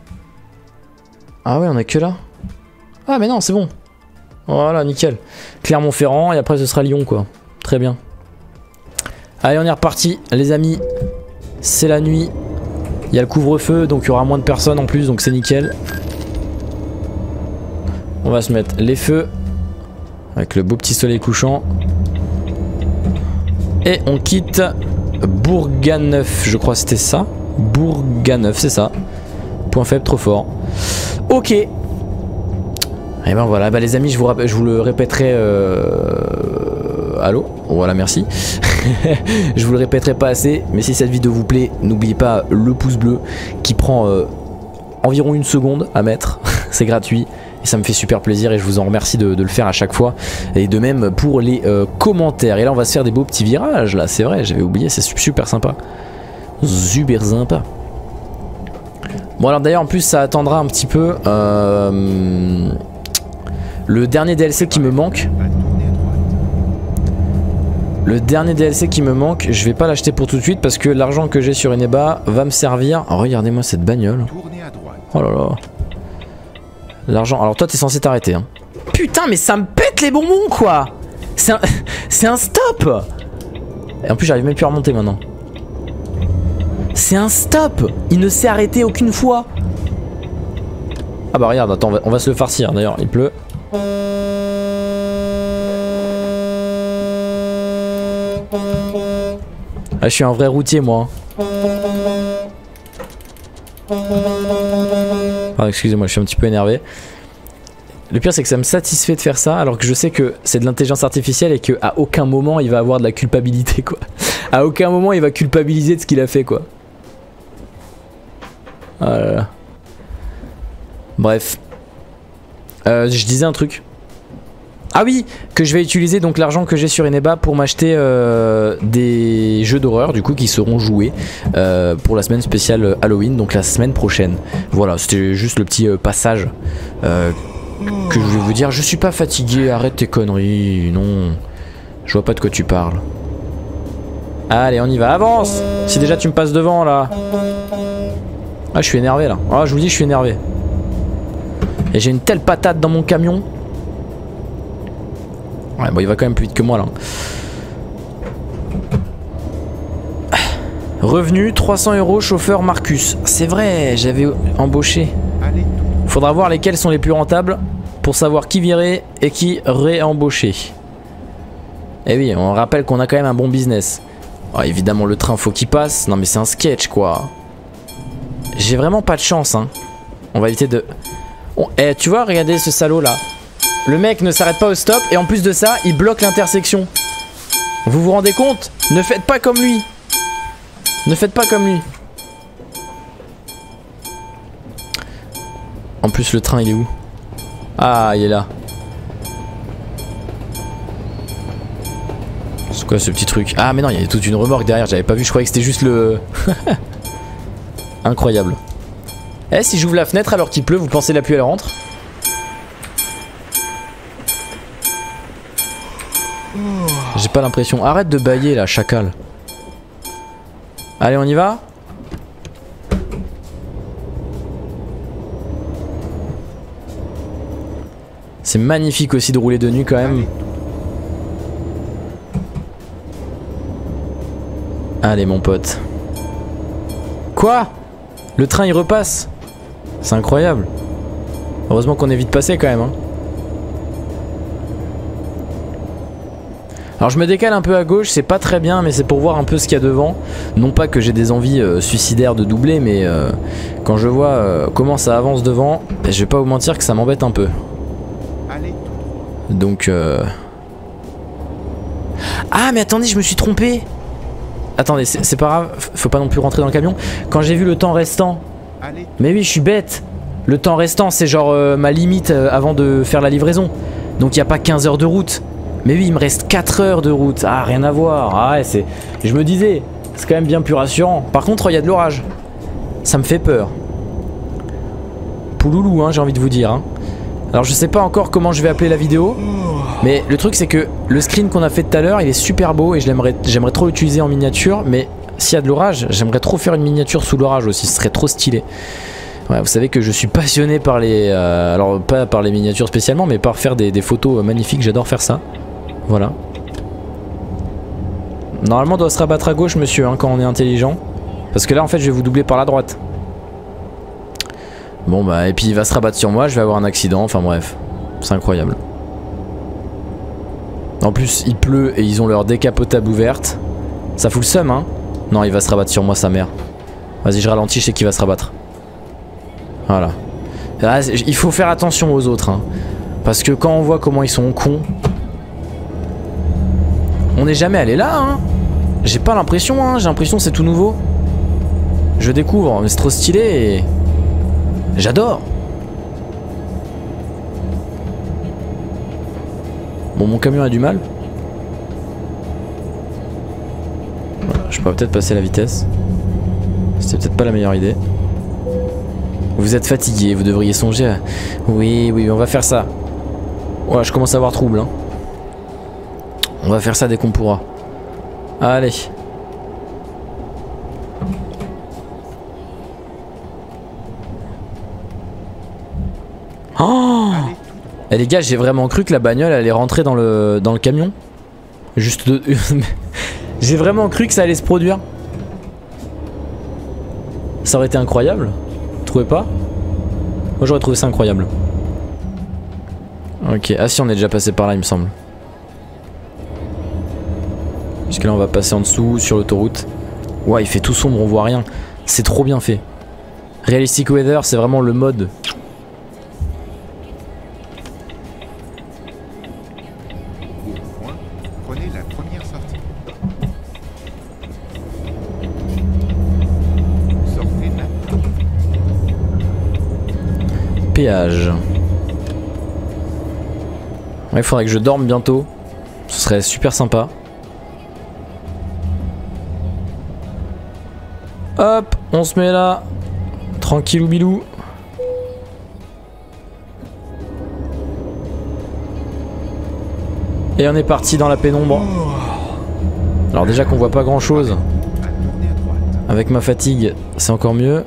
Ah ouais on est que là. Ah mais non c'est bon. Voilà nickel. Clermont-Ferrand et après ce sera Lyon quoi. Très bien. Allez on est reparti les amis. C'est la nuit. Il y a le couvre-feu donc il y aura moins de personnes en plus donc c'est nickel. On va se mettre les feux. Avec le beau petit soleil couchant. Et on quitte Bourganeuf, je crois que c'était ça. Bourganeuf, c'est ça. Point faible, trop fort. Ok. Et ben voilà, bah les amis, je vous, je vous le répéterai. Euh... Allô. Voilà, merci. Je vous le répéterai pas assez, mais si cette vidéo vous plaît, n'oubliez pas le pouce bleu qui prend euh, environ une seconde à mettre. C'est gratuit. Et ça me fait super plaisir et je vous en remercie de, de le faire à chaque fois. Et de même pour les euh, commentaires. Et là on va se faire des beaux petits virages là, c'est vrai, j'avais oublié, c'est super sympa. Super sympa. Bon alors d'ailleurs en plus ça attendra un petit peu euh, le dernier D L C qui me manque. Le dernier D L C qui me manque, je vais pas l'acheter pour tout de suite parce que l'argent que j'ai sur Ineba va me servir. Oh, regardez-moi cette bagnole. Tournez à droite. Oh là là. L'argent. Alors toi t'es censé t'arrêter hein. Putain mais ça me pète les bonbons quoi. C'est un... c'est un stop. Et en plus j'arrive même plus à remonter maintenant. C'est un stop. Il ne s'est arrêté aucune fois. Ah bah regarde, attends, on va, on va se le farcir d'ailleurs, il pleut. Ah, je suis un vrai routier moi. Ah, excusez-moi, je suis un petit peu énervé. Le pire c'est que ça me satisfait de faire ça alors que je sais que c'est de l'intelligence artificielle et qu'à aucun moment il va avoir de la culpabilité quoi. À aucun moment il va culpabiliser de ce qu'il a fait quoi. Ah là là. Bref. Euh, je disais un truc. Ah oui, que je vais utiliser donc l'argent que j'ai sur Ineba pour m'acheter euh, des jeux d'horreur du coup qui seront joués euh, pour la semaine spéciale Halloween, donc la semaine prochaine. Voilà, c'était juste le petit euh, passage euh, que je vais vous dire. Je suis pas fatigué, arrête tes conneries, non. Je vois pas de quoi tu parles. Allez, on y va, avance. Si déjà tu me passes devant là. Ah, je suis énervé là. Ah, je vous dis, je suis énervé. Et j'ai une telle patate dans mon camion. Ouais, bon, il va quand même plus vite que moi là. Revenu trois cents euros, chauffeur Marcus. C'est vrai, j'avais embauché. Faudra voir lesquels sont les plus rentables pour savoir qui virer et qui réembaucher. Et oui, on rappelle qu'on a quand même un bon business. Oh, évidemment, le train faut qu'il passe. Non, mais c'est un sketch quoi. J'ai vraiment pas de chance, hein. On va éviter de. Oh, eh, tu vois, regardez ce salaud là. Le mec ne s'arrête pas au stop et en plus de ça, il bloque l'intersection. Vous vous rendez compte? Ne faites pas comme lui. Ne faites pas comme lui. En plus, le train, il est où? Ah, il est là. C'est quoi ce petit truc? Ah, mais non, il y a toute une remorque derrière. J'avais pas vu, je croyais que c'était juste le... Incroyable. Eh, si j'ouvre la fenêtre alors qu'il pleut, vous pensez la pluie elle rentre? J'ai pas l'impression. Arrête de bâiller là, chacal. Allez, on y va. C'est magnifique aussi de rouler de nuit quand même. Allez mon pote. Quoi? Le train il repasse. C'est incroyable. Heureusement qu'on est vite passé quand même hein. Alors je me décale un peu à gauche, c'est pas très bien mais c'est pour voir un peu ce qu'il y a devant. Non pas que j'ai des envies euh, suicidaires de doubler mais euh, quand je vois euh, comment ça avance devant, je vais pas vous mentir que ça m'embête un peu. Donc euh... Ah mais attendez, je me suis trompé. Attendez, c'est pas grave, faut pas non plus rentrer dans le camion. Quand j'ai vu le temps restant. Mais oui, je suis bête. Le temps restant c'est genre euh, ma limite euh, avant de faire la livraison. Donc il n'y a pas quinze heures de route. Mais oui, il me reste quatre heures de route. Ah, rien à voir. Ah ouais, c'est... Je me disais, c'est quand même bien plus rassurant. Par contre, il y a de l'orage. Ça me fait peur. Pouloulou, hein, j'ai envie de vous dire. Hein. Alors, je sais pas encore comment je vais appeler la vidéo. Mais le truc, c'est que le screen qu'on a fait tout à l'heure, il est super beau. Et j'aimerais trop l'utiliser en miniature. Mais s'il y a de l'orage, j'aimerais trop faire une miniature sous l'orage aussi. Ce serait trop stylé. Ouais, vous savez que je suis passionné par les... Euh, alors, pas par les miniatures spécialement, mais par faire des, des photos magnifiques. J'adore faire ça. Voilà. Normalement on doit se rabattre à gauche monsieur hein, quand on est intelligent. Parce que là en fait je vais vous doubler par la droite. Bon bah et puis il va se rabattre sur moi, je vais avoir un accident, enfin bref. C'est incroyable. En plus il pleut et ils ont leur décapotable ouverte. Ça fout le seum hein. Non il va se rabattre sur moi sa mère. Vas-y je ralentis, je sais qu'il va se rabattre. Voilà. Là, il faut faire attention aux autres hein. Parce que quand on voit comment ils sont cons. On n'est jamais allé là hein. J'ai pas l'impression hein. J'ai l'impression que c'est tout nouveau. Je découvre mais c'est trop stylé et... J'adore. Bon mon camion a du mal. Voilà, je pourrais peut-être passer la vitesse. C'était peut-être pas la meilleure idée. Vous êtes fatigué, vous devriez songer à... Oui oui on va faire ça. Voilà je commence à avoir trouble hein. On va faire ça dès qu'on pourra. Allez. Oh et les gars, j'ai vraiment cru que la bagnole allait rentrer dans le, dans le camion. Juste de... J'ai vraiment cru que ça allait se produire. Ça aurait été incroyable. Vous trouvez pas? Moi j'aurais trouvé ça incroyable. Ok, ah si, on est déjà passé par là il me semble. Puisque là on va passer en dessous sur l'autoroute. Ouais, il fait tout sombre, on voit rien. C'est trop bien fait. Realistic Weather, c'est vraiment le mode. Prenez la première sortie. Sortez maintenant. Péage. Ouais, il faudrait que je dorme bientôt. Ce serait super sympa. Hop, on se met là. Tranquillou bilou. Et on est parti dans la pénombre. Alors déjà qu'on voit pas grand chose. Avec ma fatigue, c'est encore mieux.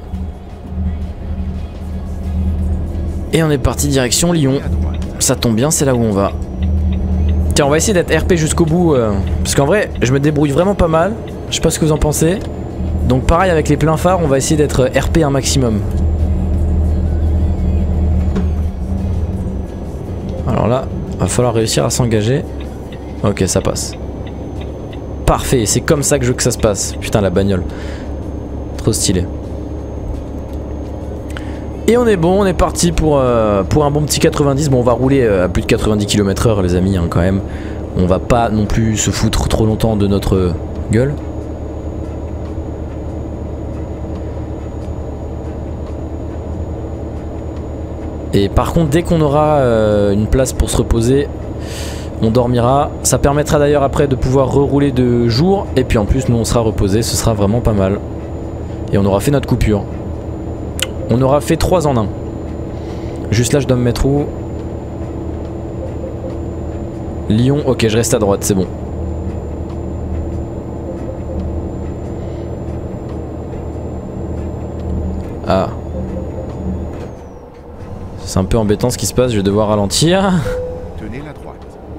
Et on est parti direction Lyon. Ça tombe bien, c'est là où on va. Tiens, on va essayer d'être R P jusqu'au bout. Euh, parce qu'en vrai, je me débrouille vraiment pas mal. Je sais pas ce que vous en pensez. Donc pareil avec les pleins phares, on va essayer d'être R P un maximum. Alors là, va falloir réussir à s'engager. Ok, ça passe. Parfait, c'est comme ça que je veux que ça se passe. Putain, la bagnole. Trop stylé. Et on est bon, on est parti pour, euh, pour un bon petit quatre-vingt-dix. Bon, on va rouler à plus de quatre-vingt-dix kilomètres heure les amis, hein, quand même. On va pas non plus se foutre trop longtemps de notre gueule. Et par contre, dès qu'on aura euh, une place pour se reposer, on dormira. Ça permettra d'ailleurs après de pouvoir rerouler de jour. Et puis en plus, nous on sera reposé, ce sera vraiment pas mal. Et on aura fait notre coupure. On aura fait trois en un. Juste là, je dois me mettre où? Lyon, ok, je reste à droite, c'est bon. Ah. C'est un peu embêtant ce qui se passe, je vais devoir ralentir. Tenez la droite.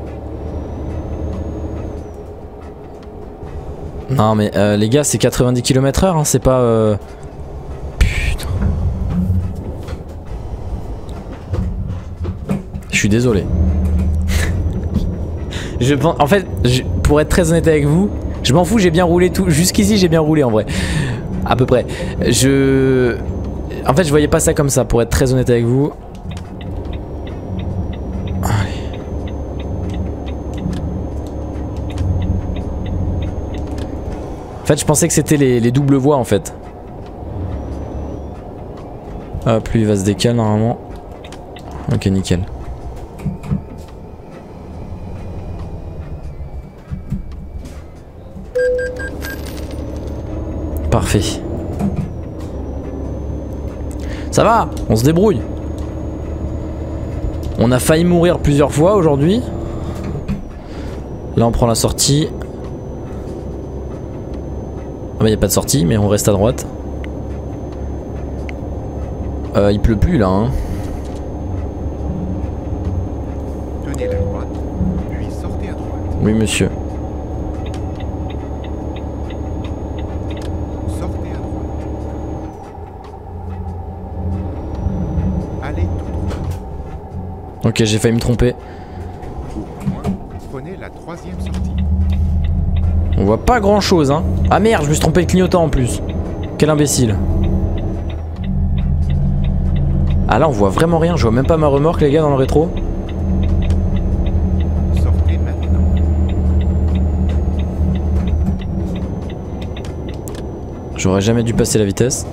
Non mais euh, les gars, c'est quatre-vingt-dix kilomètres heure, hein, c'est pas... Euh... Putain. Je suis désolé. Je pense... En fait, je... pour être très honnête avec vous, je m'en fous, j'ai bien roulé tout... Jusqu'ici, j'ai bien roulé en vrai. À peu près. Je... En fait, je voyais pas ça comme ça, pour être très honnête avec vous. En fait, je pensais que c'était les, les doubles voies en fait. Hop, lui il va se décaler normalement. Ok, nickel. Parfait. Ça va, on se débrouille. On a failli mourir plusieurs fois aujourd'hui. Là on prend la sortie. Ah bah y a pas de sortie mais on reste à droite. Euh, il pleut plus là hein. Tenez la droite, puis sortez à droite. Oui monsieur. Sortez à droite. Allez tout droit. Ok, j'ai failli me tromper. Au point, prenez la troisième sortie. On voit pas grand chose hein. Ah merde, je me suis trompé de clignotant en plus. Quel imbécile. Ah là on voit vraiment rien, je vois même pas ma remorque les gars dans le rétro. Sortez maintenant. J'aurais jamais dû passer la vitesse.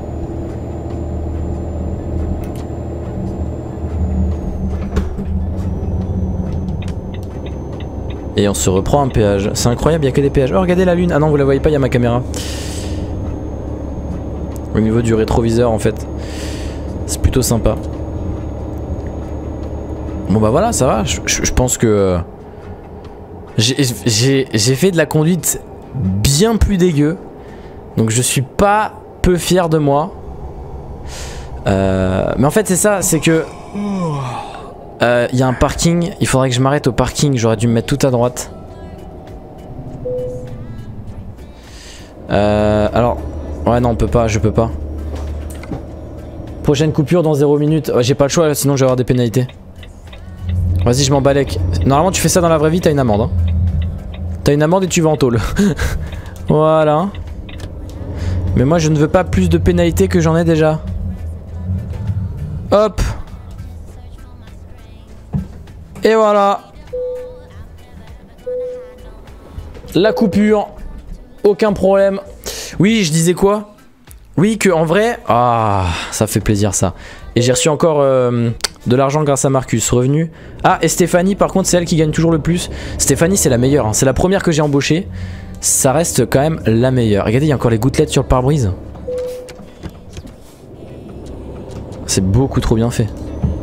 Et on se reprend un péage. C'est incroyable, il n'y a que des péages. Oh regardez la lune. Ah non vous la voyez pas, il y a ma caméra. Au niveau du rétroviseur en fait. C'est plutôt sympa. Bon bah voilà, ça va. Je, je, je pense que... J'ai fait de la conduite bien plus dégueu. Donc je suis pas peu fier de moi. Euh, mais en fait c'est ça, c'est que il euh, y a un parking, il faudrait que je m'arrête au parking, j'aurais dû me mettre tout à droite. Euh, alors, ouais non on peut pas, je peux pas. Prochaine coupure dans zéro minutes, ouais, j'ai pas le choix sinon je vais avoir des pénalités. Vas-y je m'en balèque. Normalement tu fais ça dans la vraie vie, t'as une amende hein. T'as une amende et tu vas en tôle. Voilà. Mais moi je ne veux pas plus de pénalités que j'en ai déjà. Hop. Et voilà. La coupure. Aucun problème. Oui, je disais quoi? Oui, que en vrai... Ah, ça fait plaisir ça. Et j'ai reçu encore euh, de l'argent grâce à Marcus. Revenu. Ah, et Stéphanie, par contre, c'est elle qui gagne toujours le plus. Stéphanie, c'est la meilleure. Hein. C'est la première que j'ai embauchée. Ça reste quand même la meilleure. Regardez, il y a encore les gouttelettes sur le pare-brise. C'est beaucoup trop bien fait.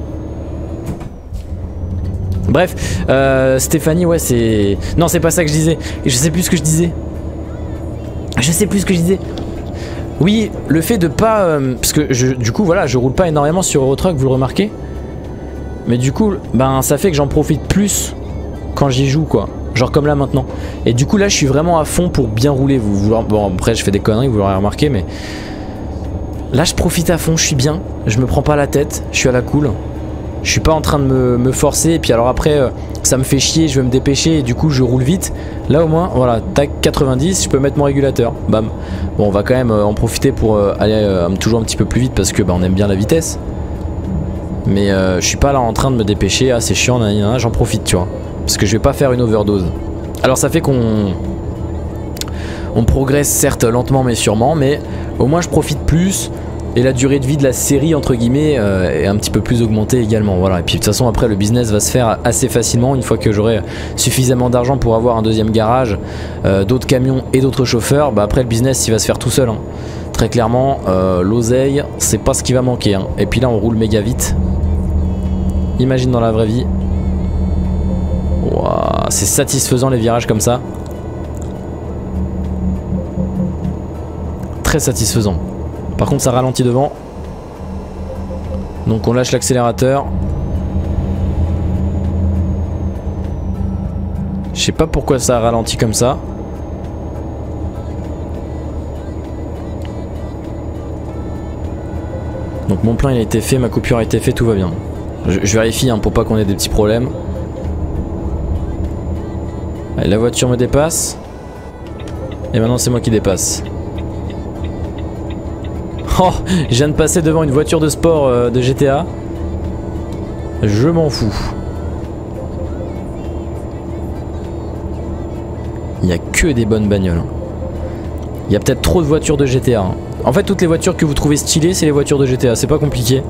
Bref, euh, Stéphanie, ouais, c'est... Non, c'est pas ça que je disais. Je sais plus ce que je disais. Je sais plus ce que je disais. Oui, le fait de pas... Euh, parce que je, du coup, voilà, je roule pas énormément sur Eurotruck, vous le remarquez. Mais du coup, ben, ça fait que j'en profite plus quand j'y joue, quoi. Genre comme là maintenant. Et du coup, là, je suis vraiment à fond pour bien rouler. Vous, vous, bon, après, je fais des conneries, vous l'aurez remarqué, mais... Là, je profite à fond, je suis bien. Je me prends pas la tête, je suis à la cool. Je suis pas en train de me, me forcer. Et puis alors après, euh, ça me fait chier, je veux me dépêcher. Et du coup, je roule vite. Là, au moins, voilà, tac, quatre-vingt-dix, je peux mettre mon régulateur. Bam. Bon, on va quand même euh, en profiter pour euh, aller euh, toujours un petit peu plus vite parce que bah, on aime bien la vitesse. Mais euh, je suis pas là en train de me dépêcher. Ah, c'est chiant, j'en profite, tu vois. Parce que je vais pas faire une overdose. Alors, ça fait qu'on... On progresse certes lentement mais sûrement. Mais au moins, je profite plus. Et la durée de vie de la série entre guillemets euh, est un petit peu plus augmentée également. Voilà. Et puis de toute façon après le business va se faire assez facilement une fois que j'aurai suffisamment d'argent pour avoir un deuxième garage, euh, d'autres camions et d'autres chauffeurs. Bah après le business il va se faire tout seul. Hein. Très clairement euh, l'oseille c'est pas ce qui va manquer. Hein. Et puis là on roule méga vite. Imagine dans la vraie vie. Wow, c'est satisfaisant les virages comme ça. Très satisfaisant. Par contre ça ralentit devant. Donc on lâche l'accélérateur. Je sais pas pourquoi ça ralentit comme ça. Donc mon plein il a été fait, ma coupure a été faite, tout va bien. Je, je vérifie hein, pour pas qu'on ait des petits problèmes. Allez, la voiture me dépasse. Et maintenant c'est moi qui dépasse. Oh, je viens de passer devant une voiture de sport euh, de G T A. Je m'en fous. Il n'y a que des bonnes bagnoles. Il y a peut-être trop de voitures de G T A. Hein. En fait, toutes les voitures que vous trouvez stylées, c'est les voitures de G T A. C'est pas compliqué.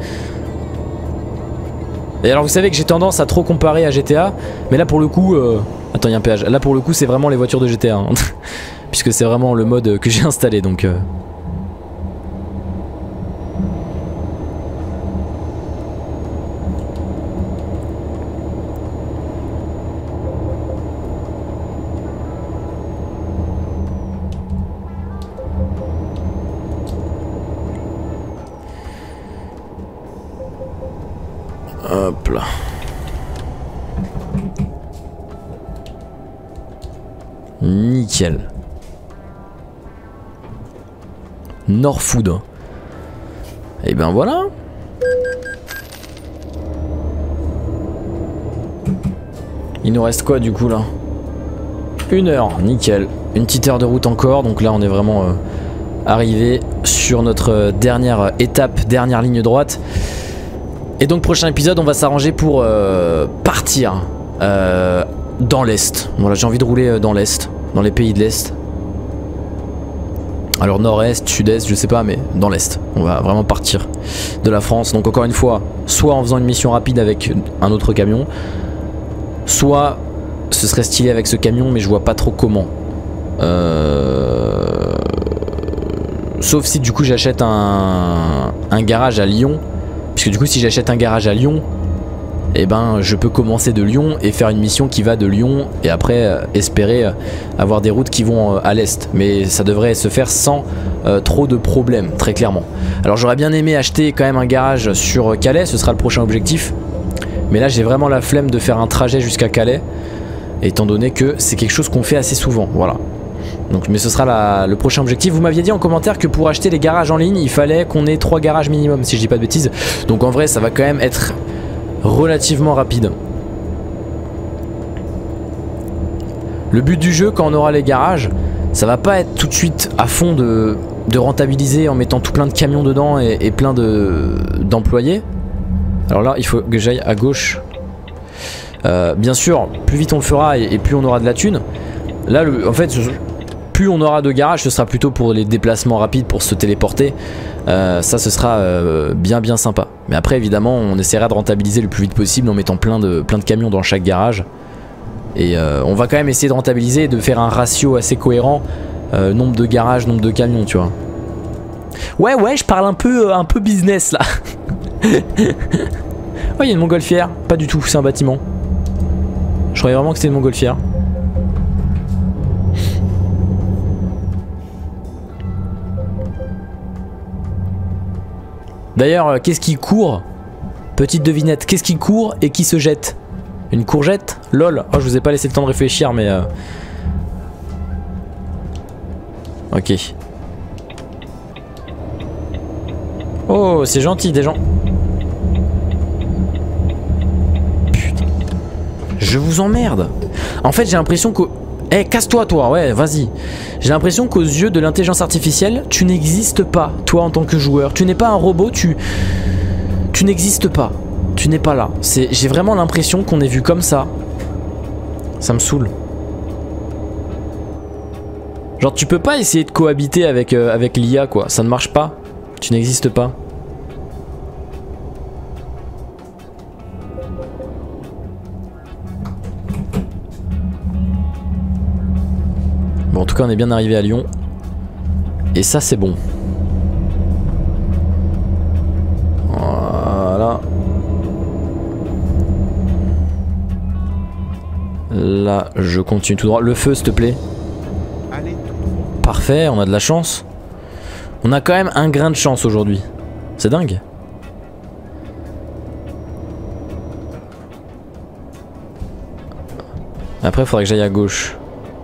Et alors, vous savez que j'ai tendance à trop comparer à G T A. Mais là, pour le coup... Euh... Attends, il y a un péage. Là, pour le coup, c'est vraiment les voitures de G T A. Hein. Puisque c'est vraiment le mode que j'ai installé. Donc... Euh... Hop là. Nickel. Norfood. Et ben voilà. Il nous reste quoi du coup là? Une heure, nickel. Une petite heure de route encore. Donc là on est vraiment euh, arrivé sur notre euh, dernière étape, dernière ligne droite. Et donc prochain épisode on va s'arranger pour euh, partir euh, dans l'Est. Voilà, j'ai envie de rouler dans l'Est, dans les pays de l'Est. Alors nord-est, sud-est, je sais pas, mais dans l'Est. On va vraiment partir de la France. Donc encore une fois, soit en faisant une mission rapide avec un autre camion, soit ce serait stylé avec ce camion, mais je vois pas trop comment. Euh... Sauf si du coup j'achète un, un garage à Lyon. Puisque du coup si j'achète un garage à Lyon, et ben je peux commencer de Lyon et faire une mission qui va de Lyon et après euh, espérer euh, avoir des routes qui vont euh, à l'est. Mais ça devrait se faire sans euh, trop de problèmes, très clairement. Alors j'aurais bien aimé acheter quand même un garage sur Calais, ce sera le prochain objectif. Mais là j'ai vraiment la flemme de faire un trajet jusqu'à Calais, étant donné que c'est quelque chose qu'on fait assez souvent, voilà. Donc, mais ce sera la, le prochain objectif. Vous m'aviez dit en commentaire que pour acheter les garages en ligne, il fallait qu'on ait trois garages minimum, si je dis pas de bêtises. Donc en vrai, ça va quand même être relativement rapide. Le but du jeu, quand on aura les garages, ça va pas être tout de suite à fond de, de rentabiliser en mettant tout plein de camions dedans et, et plein de d'employés. Alors là, il faut que j'aille à gauche. Euh, bien sûr, plus vite on le fera et, et plus on aura de la thune. Là, le, en fait, plus on aura de garages, ce sera plutôt pour les déplacements rapides, pour se téléporter. Euh, ça, ce sera euh, bien bien sympa. Mais après, évidemment, on essaiera de rentabiliser le plus vite possible en mettant plein de, plein de camions dans chaque garage. Et euh, on va quand même essayer de rentabiliser et de faire un ratio assez cohérent. Euh, nombre de garages, nombre de camions, tu vois. Ouais, ouais, je parle un peu, un peu business, là. Oh, il y a une montgolfière. Pas du tout, c'est un bâtiment. Je croyais vraiment que c'était une montgolfière. D'ailleurs, euh, qu'est-ce qui court? Petite devinette, qu'est-ce qui court et qui se jette? Une courgette? Lol. Oh, je vous ai pas laissé le temps de réfléchir, mais... Euh... Ok. Oh, c'est gentil, des gens. Putain. Je vous emmerde. En fait, j'ai l'impression que... Eh, hey, casse-toi, toi, ouais, vas-y. J'ai l'impression qu'aux yeux de l'intelligence artificielle, tu n'existes pas, toi, en tant que joueur. Tu n'es pas un robot, tu... Tu n'existes pas. Tu n'es pas là. J'ai vraiment l'impression qu'on est vu comme ça. Ça me saoule. Genre, tu peux pas essayer de cohabiter avec, euh, avec l'I A, quoi. Ça ne marche pas. Tu n'existes pas. Bon, en tout cas, on est bien arrivé à Lyon. Et ça, c'est bon. Voilà. Là, je continue tout droit. Le feu, s'il te plaît. Parfait, on a de la chance. On a quand même un grain de chance aujourd'hui. C'est dingue. Après, il faudrait que j'aille à gauche.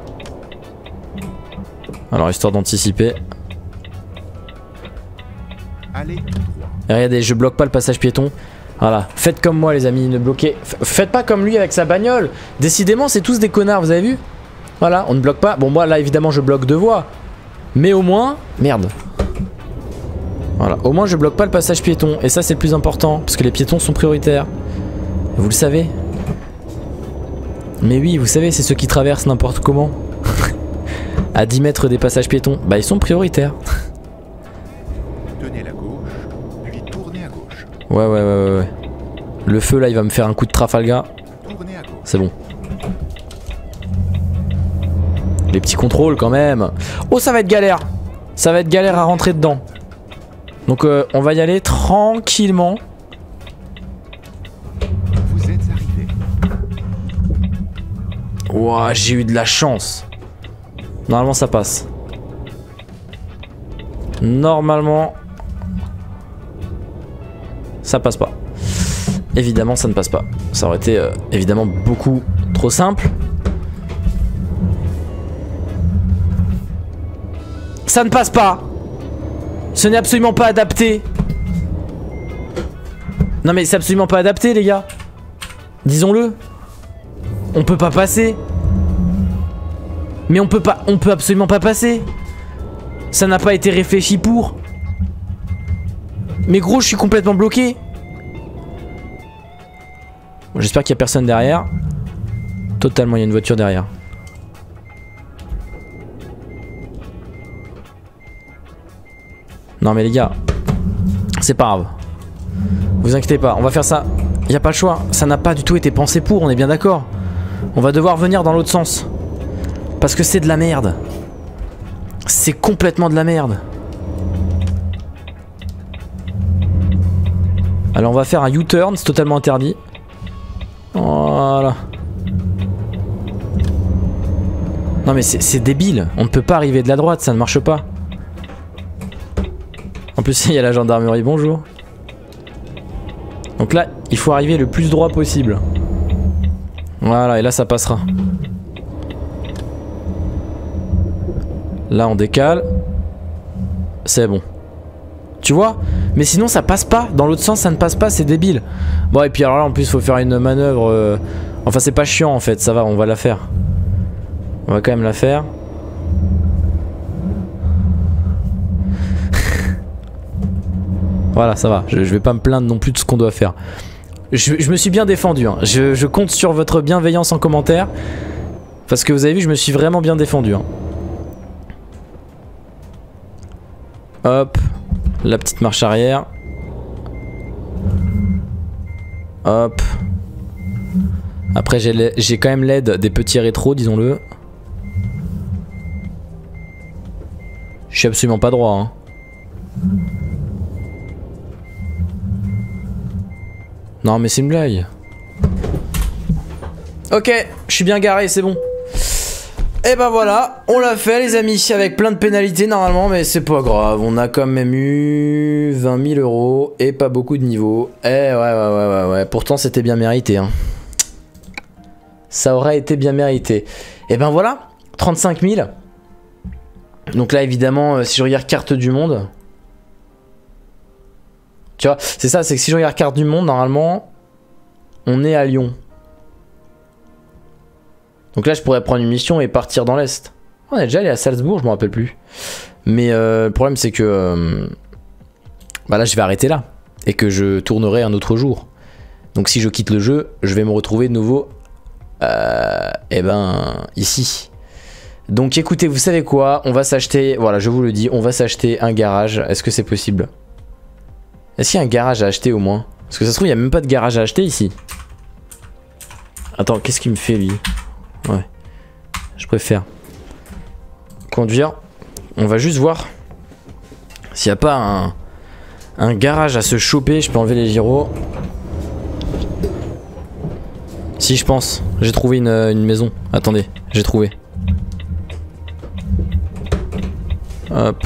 Alors, histoire d'anticiper. Et regardez, je bloque pas le passage piéton. Voilà, faites comme moi les amis, ne bloquez... Faites pas comme lui avec sa bagnole. Décidément, c'est tous des connards, vous avez vu? Voilà, on ne bloque pas. Bon, moi là, évidemment, je bloque deux voies. Mais au moins... Merde. Voilà, au moins je bloque pas le passage piéton. Et ça, c'est le plus important, parce que les piétons sont prioritaires. Vous le savez. Mais oui, vous savez, c'est ceux qui traversent n'importe comment. À dix mètres des passages piétons. Bah, ils sont prioritaires. Tenez la gauche, puis tournez à gauche. Ouais, ouais, ouais, ouais, ouais. Le feu, là, il va me faire un coup de Trafalgar. C'est bon. Les petits contrôles, quand même. Oh, ça va être galère. Ça va être galère à rentrer dedans. Donc, euh, on va y aller tranquillement. Vous êtes arrivé. Ouah, j'ai eu de la chance. Normalement, ça passe. Normalement... Ça passe pas. Évidemment, ça ne passe pas. Ça aurait été euh, évidemment beaucoup trop simple. Ça ne passe pas. Ce n'est absolument pas adapté. Non mais c'est absolument pas adapté les gars. Disons-le. On peut pas passer. Mais on peut pas, on peut absolument pas passer. Ça n'a pas été réfléchi pour. Mais gros, je suis complètement bloqué. Bon, j'espère qu'il y a personne derrière. Totalement, il y a une voiture derrière. Non mais les gars, c'est pas grave. Vous inquiétez pas, on va faire ça. Il n'y a pas le choix, ça n'a pas du tout été pensé pour, on est bien d'accord. On va devoir venir dans l'autre sens. Parce que c'est de la merde. C'est complètement de la merde. Alors on va faire un U-turn, c'est totalement interdit. Voilà. Non mais c'est débile. On ne peut pas arriver de la droite, ça ne marche pas. En plus il y a la gendarmerie, bonjour. Donc là, il faut arriver le plus droit possible. Voilà, et là ça passera. Là on décale. C'est bon. Tu vois? Mais sinon ça passe pas. Dans l'autre sens ça ne passe pas, c'est débile. Bon et puis alors là en plus il faut faire une manœuvre euh... Enfin c'est pas chiant en fait, ça va, on va la faire. On va quand même la faire. Voilà, ça va, je, je vais pas me plaindre non plus de ce qu'on doit faire. Je, je me suis bien défendu, hein. je, je compte sur votre bienveillance en commentaire. Parce que vous avez vu, je me suis vraiment bien défendu, hein. Hop, la petite marche arrière. Hop. Après j'ai quand même l'aide des petits rétros, disons-le. Je suis absolument pas droit, hein. Non mais c'est une blague. Ok, je suis bien garé, c'est bon. Et ben voilà, on l'a fait les amis, avec plein de pénalités normalement, mais c'est pas grave. On a quand même eu vingt mille euros et pas beaucoup de niveaux. Eh ouais, ouais, ouais, ouais, ouais. Pourtant c'était bien mérité, hein. Ça aurait été bien mérité. Et ben voilà, trente-cinq mille. Donc là évidemment, si je regarde carte du monde... Tu vois, c'est ça, c'est que si je regarde carte du monde, normalement, on est à Lyon. Donc là, je pourrais prendre une mission et partir dans l'Est. On est déjà allé à Salzbourg, je me rappelle plus. Mais euh, le problème, c'est que... Euh, bah là, je vais arrêter là. Et que je tournerai un autre jour. Donc si je quitte le jeu, je vais me retrouver de nouveau... Euh, eh ben, ici. Donc écoutez, vous savez quoi? On va s'acheter... Voilà, je vous le dis, on va s'acheter un garage. Est-ce que c'est possible? Est-ce qu'il y a un garage à acheter au moins? Parce que ça se trouve il n'y a même pas de garage à acheter ici. Attends, qu'est-ce qu'il me fait lui? Ouais. Je préfère conduire. On va juste voir s'il n'y a pas un, un garage à se choper. Je peux enlever les gyros. Si je pense. J'ai trouvé une, une maison. Attendez, j'ai trouvé. Hop.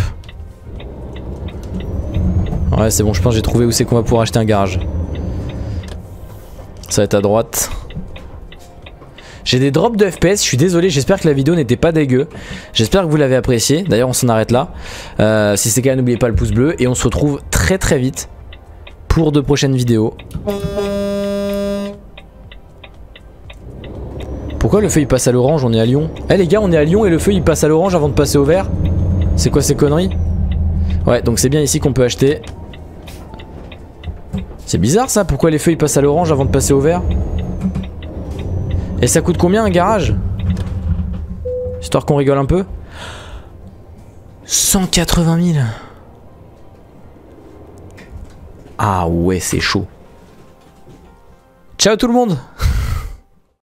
Ouais c'est bon, je pense que j'ai trouvé où c'est qu'on va pouvoir acheter un garage. Ça va être à droite. J'ai des drops de F P S, je suis désolé, j'espère que la vidéo n'était pas dégueu. J'espère que vous l'avez apprécié, d'ailleurs on s'en arrête là. euh, Si c'est le cas, n'oubliez pas le pouce bleu. Et on se retrouve très très vite pour de prochaines vidéos. Pourquoi le feu il passe à l'orange? On est à Lyon. Eh les gars, on est à Lyon et le feu il passe à l'orange avant de passer au vert. C'est quoi ces conneries? Ouais, donc c'est bien ici qu'on peut acheter. C'est bizarre ça, pourquoi les feux ils passent à l'orange avant de passer au vert? Et ça coûte combien un garage? Histoire qu'on rigole un peu. cent quatre-vingt mille. Ah ouais, c'est chaud. Ciao tout le monde.